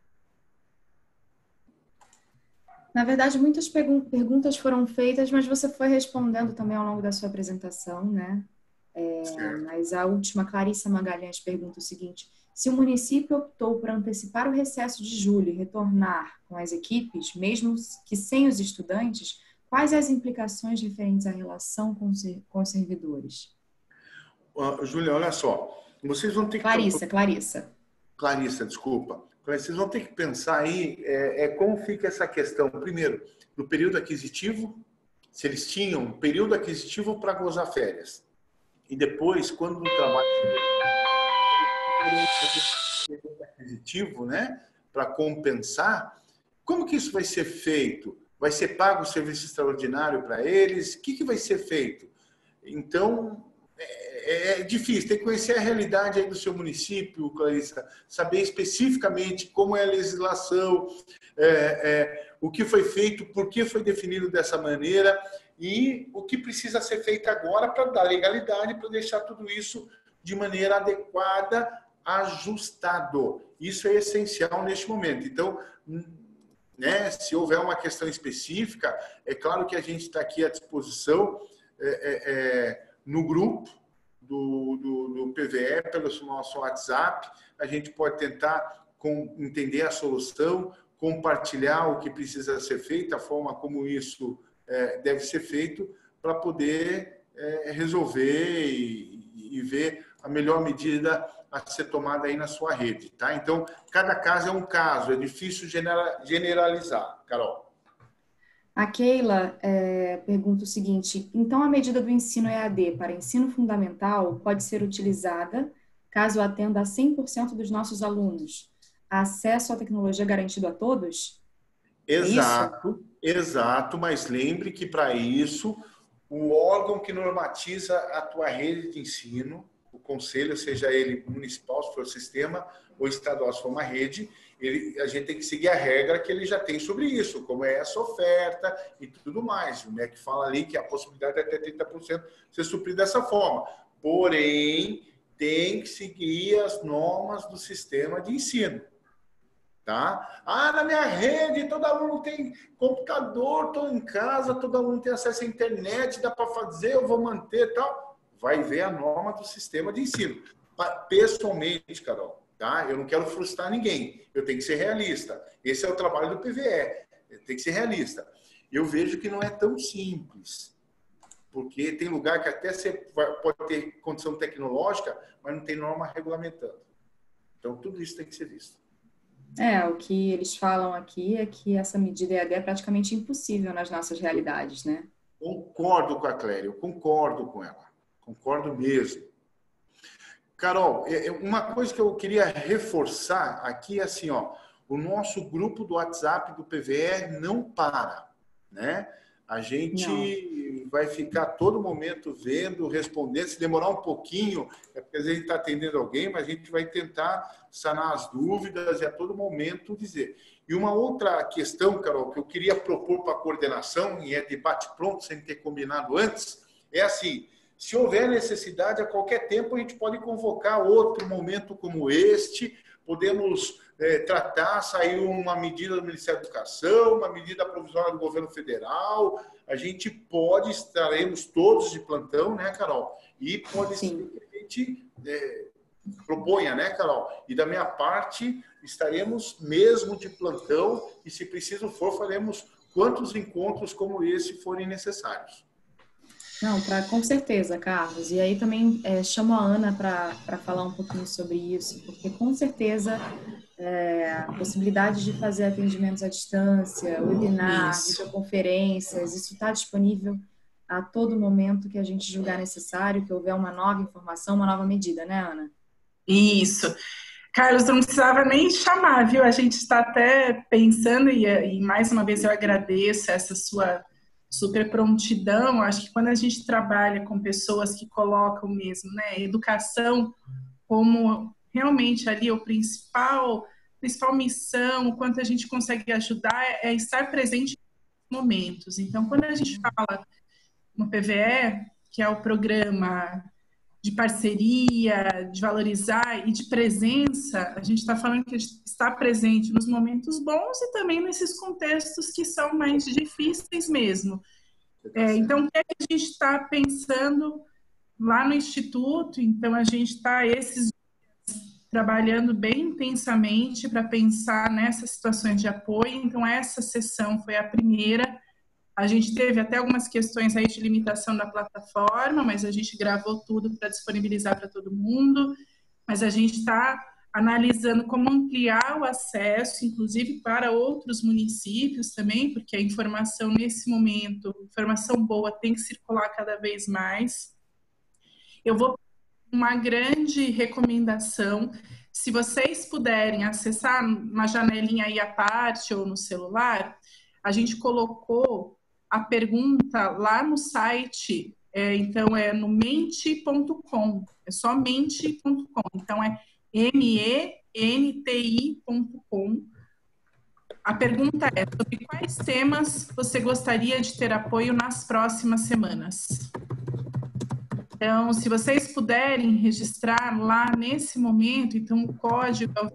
Na verdade, muitas perguntas foram feitas, mas você foi respondendo também ao longo da sua apresentação, né? Mas a última, Clarissa Magalhães, pergunta o seguinte: se o município optou por antecipar o recesso de julho e retornar com as equipes, mesmo que sem os estudantes, quais as implicações referentes à relação com os servidores? Júlia, olha só. Vocês vão ter que... Clarissa, desculpa. Vocês vão ter que pensar aí como fica essa questão. Primeiro, no período aquisitivo, se eles tinham um período aquisitivo para gozar férias. E depois, quando o trabalho período aquisitivo, né, para compensar, como que isso vai ser feito? Vai ser pago o serviço extraordinário para eles? O que vai ser feito? Então, é difícil, tem que conhecer a realidade aí do seu município, Clarissa, saber especificamente como é a legislação, o que foi feito, por que foi definido dessa maneira e o que precisa ser feito agora para dar legalidade, para deixar tudo isso de maneira adequada, ajustado. Isso é essencial neste momento. Então, né, se houver uma questão específica, é claro que a gente está aqui à disposição no grupo do PVE, pelo nosso WhatsApp, a gente pode tentar entender a solução, compartilhar o que precisa ser feito, a forma como isso deve ser feito, para poder resolver e ver a melhor medida a ser tomada aí na sua rede, tá? Então, cada caso é um caso, é difícil generalizar, Carol. A Keila pergunta o seguinte: então a medida do ensino EAD para ensino fundamental pode ser utilizada caso atenda a 100% dos nossos alunos? Acesso à tecnologia garantido a todos? Exato, exato, mas lembre que para isso o órgão que normatiza a tua rede de ensino, o conselho, seja ele municipal, se for sistema, ou estadual, se for uma rede, a gente tem que seguir a regra que ele já tem sobre isso, como é essa oferta e tudo mais, né? Que fala ali que a possibilidade é até 30% ser suprida dessa forma. Porém, tem que seguir as normas do sistema de ensino. Tá? Na minha rede, todo aluno tem computador, estou em casa, todo aluno tem acesso à internet, dá para fazer, eu vou manter tal. Vai ver a norma do sistema de ensino. Pessoalmente, Carol, tá? Eu não quero frustrar ninguém, eu tenho que ser realista. Esse é o trabalho do PVE, tem que ser realista. Eu vejo que não é tão simples, porque tem lugar que até você pode ter condição tecnológica, mas não tem norma regulamentando. Então, tudo isso tem que ser visto. O que eles falam aqui é que essa medida EAD é praticamente impossível nas nossas realidades, né? Concordo com a Cléria, eu concordo com ela. Concordo mesmo. Carol, uma coisa que eu queria reforçar aqui é assim, ó, o nosso grupo do WhatsApp do PVE não para, né? A gente vai ficar todo momento vendo, respondendo. Se demorar um pouquinho, é porque às vezes a gente está atendendo alguém, mas a gente vai tentar sanar as dúvidas e a todo momento dizer. E uma outra questão, Carol, que eu queria propor para a coordenação, e é debate pronto, sem ter combinado antes, é assim, se houver necessidade, a qualquer tempo a gente pode convocar outro momento como este, podemos tratar, saiu uma medida do Ministério da Educação, uma medida provisória do governo federal, a gente estaremos todos de plantão, né, Carol? E pode ser que a gente proponha, né, Carol? E da minha parte, estaremos mesmo de plantão e, se preciso for, faremos quantos encontros como esse forem necessários. Não, com certeza, Carlos. E aí também chamo a Ana para falar um pouquinho sobre isso, porque com certeza a possibilidade de fazer atendimentos à distância, webinar, videoconferências, isso está disponível a todo momento que a gente julgar necessário, que houver uma nova informação, uma nova medida, né, Ana? Isso. Carlos, não precisava nem chamar, viu? A gente está até pensando, e mais uma vez eu agradeço essa sua super prontidão. Acho que quando a gente trabalha com pessoas que colocam mesmo, né, educação como realmente ali a principal missão, o quanto a gente consegue ajudar é estar presente em momentos. Então, quando a gente fala no PVE, que é o programa de parceria, de valorizar e de presença, a gente está falando que está presente nos momentos bons e também nesses contextos que são mais difíceis mesmo. Então, o que é que a gente está pensando lá no Instituto? Então, a gente está esses dias trabalhando bem intensamente para pensar nessas situações de apoio. Então, essa sessão foi a primeira. A gente teve até algumas questões aí de limitação da plataforma, mas a gente gravou tudo para disponibilizar para todo mundo. Mas a gente está analisando como ampliar o acesso, inclusive para outros municípios também, porque a informação nesse momento, informação boa, tem que circular cada vez mais. Eu vou uma grande recomendação, se vocês puderem acessar uma janelinha aí à parte ou no celular, a gente colocou a pergunta lá no site, então é no mente.com, é só mente.com, então é menti.com. A pergunta é sobre quais temas você gostaria de ter apoio nas próximas semanas. Então, se vocês puderem registrar lá nesse momento, então o código é o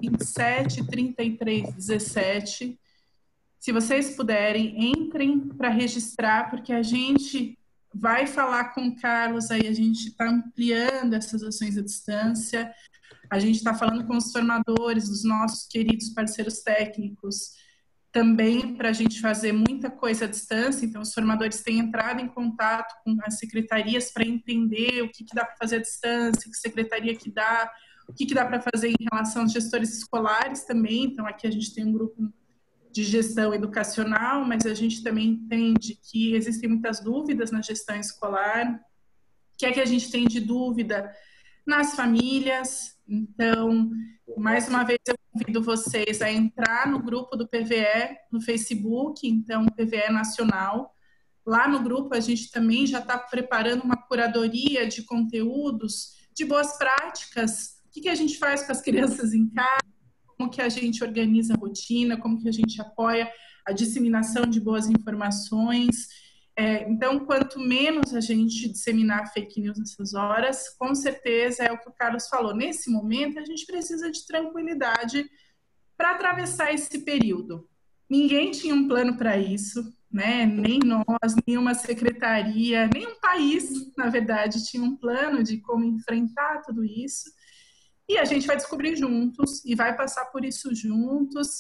273317. Se vocês puderem, entrem para registrar, porque a gente vai falar com o Carlos, aí a gente está ampliando essas ações à distância, a gente está falando com os formadores, dos nossos queridos parceiros técnicos, também para a gente fazer muita coisa à distância. Então, os formadores têm entrado em contato com as secretarias para entender o que dá para fazer à distância, que secretaria que dá, o que dá para fazer em relação aos gestores escolares também. Então, aqui a gente tem um grupo de gestão educacional, mas a gente também entende que existem muitas dúvidas na gestão escolar. O que é que a gente tem de dúvida nas famílias? Então, mais uma vez, eu convido vocês a entrar no grupo do PVE no Facebook, então, PVE Nacional. Lá no grupo, a gente também já está preparando uma curadoria de conteúdos, de boas práticas. O que a gente faz com as crianças em casa? Como que a gente organiza a rotina, como que a gente apoia a disseminação de boas informações. Então, quanto menos a gente disseminar fake news nessas horas, com certeza é o que o Carlos falou. Nesse momento, a gente precisa de tranquilidade para atravessar esse período. Ninguém tinha um plano para isso, né? Nem nós, nenhuma secretaria, nenhum país, na verdade, tinha um plano de como enfrentar tudo isso. E a gente vai descobrir juntos e vai passar por isso juntos.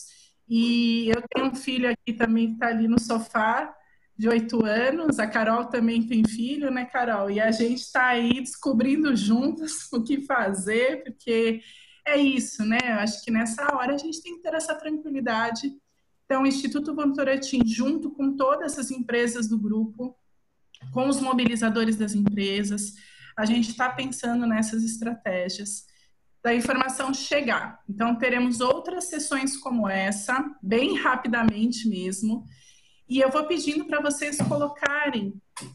E eu tenho um filho aqui também que está ali no sofá, de 8 anos. A Carol também tem filho, né, Carol? E a gente está aí descobrindo juntos o que fazer, porque é isso, né? Eu acho que nessa hora a gente tem que ter essa tranquilidade. Então, o Instituto Votorantim, junto com todas as empresas do grupo, com os mobilizadores das empresas, a gente está pensando nessas estratégias da informação chegar. Então, teremos outras sessões como essa, bem rapidamente mesmo, e eu vou pedindo para vocês colocarem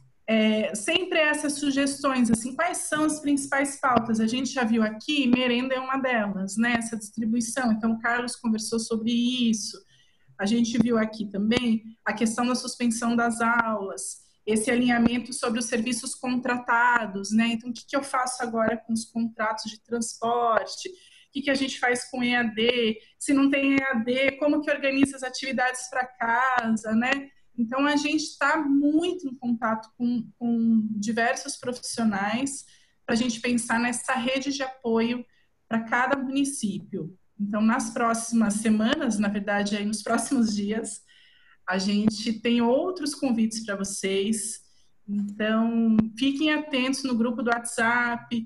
sempre essas sugestões, assim, quais são as principais pautas? A gente já viu aqui, merenda é uma delas, né, essa distribuição, então o Carlos conversou sobre isso. A gente viu aqui também a questão da suspensão das aulas, esse alinhamento sobre os serviços contratados, né? Então, o que eu faço agora com os contratos de transporte? O que a gente faz com EAD? Se não tem EAD, como que organiza as atividades para casa, né? Então, a gente está muito em contato com diversos profissionais para a gente pensar nessa rede de apoio para cada município. Então, nas próximas semanas, na verdade, aí nos próximos dias, a gente tem outros convites para vocês. Então, fiquem atentos no grupo do WhatsApp.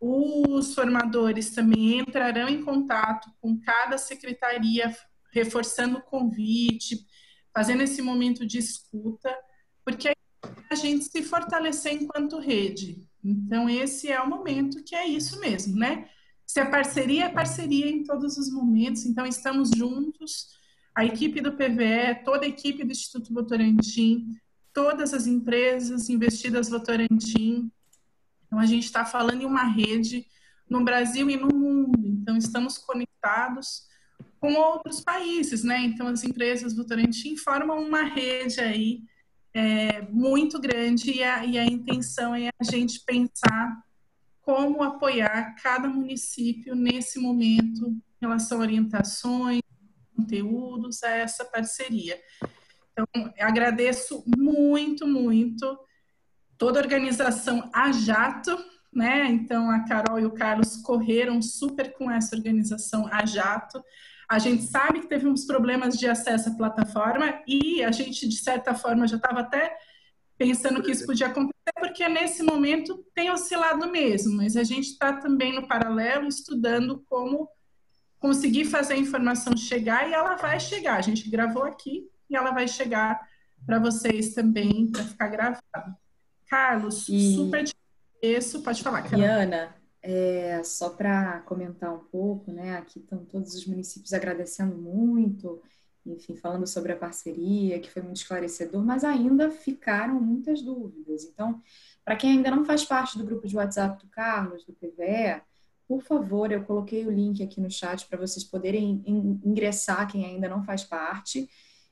Os formadores também entrarão em contato com cada secretaria, reforçando o convite, fazendo esse momento de escuta, porque aí a gente se fortalecer enquanto rede. Então, esse é o momento que é isso mesmo, né? Se é parceria em todos os momentos. Então, estamos juntos, a equipe do PVE, toda a equipe do Instituto Votorantim, todas as empresas investidas Votorantim. Então, a gente está falando em uma rede no Brasil e no mundo. Então, estamos conectados com outros países, né? Então, as empresas Votorantim formam uma rede aí muito grande e a intenção é a gente pensar como apoiar cada município nesse momento em relação a orientações, conteúdos, a essa parceria. Então, eu agradeço muito, muito toda a organização a jato, né? Então, a Carol e o Carlos correram super com essa organização a jato. A gente sabe que teve uns problemas de acesso à plataforma e a gente, de certa forma, já estava até pensando que isso podia acontecer, porque nesse momento tem oscilado mesmo, mas a gente está também no paralelo estudando como conseguir fazer a informação chegar e ela vai chegar. A gente gravou aqui e ela vai chegar para vocês também, para ficar gravado. Carlos, super te agradeço. Pode falar, Carol. E Ana, só para comentar um pouco, né? Aqui estão todos os municípios agradecendo muito, enfim, falando sobre a parceria, que foi muito esclarecedor, mas ainda ficaram muitas dúvidas. Então, para quem ainda não faz parte do grupo de WhatsApp do Carlos, do PVE, por favor, eu coloquei o link aqui no chat para vocês poderem ingressar, quem ainda não faz parte.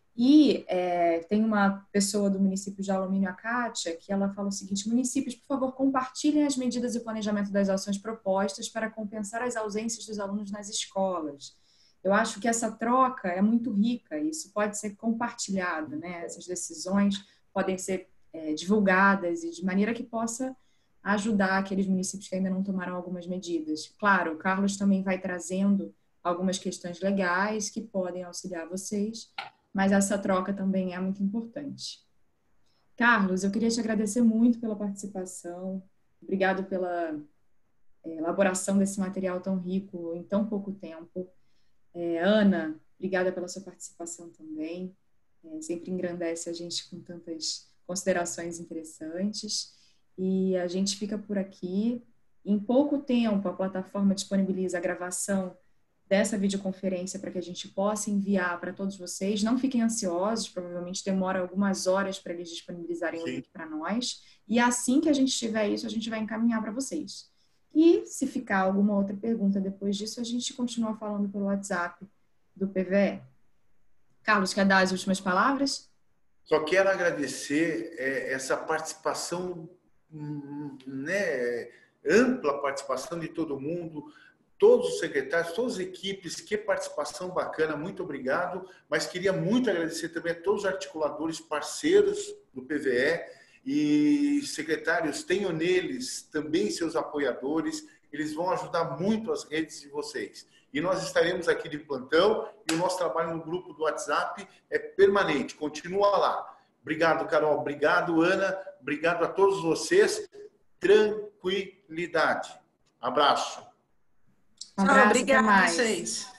E tem uma pessoa do município de Alumínio, a Kátia, que ela fala o seguinte: municípios, por favor, compartilhem as medidas e planejamento das ações propostas para compensar as ausências dos alunos nas escolas. Eu acho que essa troca é muito rica, isso pode ser compartilhado, né? Essas decisões podem ser divulgadas e de maneira que possa ajudar aqueles municípios que ainda não tomaram algumas medidas. Claro, o Carlos também vai trazendo algumas questões legais que podem auxiliar vocês, mas essa troca também é muito importante. Carlos, eu queria te agradecer muito pela participação, obrigado pela elaboração desse material tão rico em tão pouco tempo. Ana, obrigada pela sua participação também. Sempre engrandece a gente com tantas considerações interessantes. E a gente fica por aqui. Em pouco tempo, a plataforma disponibiliza a gravação dessa videoconferência para que a gente possa enviar para todos vocês. Não fiquem ansiosos, provavelmente demora algumas horas para eles disponibilizarem o link para nós. E assim que a gente tiver isso, a gente vai encaminhar para vocês. E se ficar alguma outra pergunta depois disso, a gente continua falando pelo WhatsApp do PVE. Carlos, quer dar as últimas palavras? Só quero agradecer essa participação, né, ampla participação de todo mundo, todos os secretários, todas as equipes, que participação bacana, muito obrigado. Mas queria muito agradecer também a todos os articuladores, parceiros do PVE e secretários, tenham neles também seus apoiadores, eles vão ajudar muito as redes de vocês. E nós estaremos aqui de plantão e o nosso trabalho no grupo do WhatsApp é permanente, continua lá. Obrigado, Carol, obrigado, Ana, obrigado a todos vocês. Tranquilidade. Abraço. Um abraço, obrigada, até mais. gente.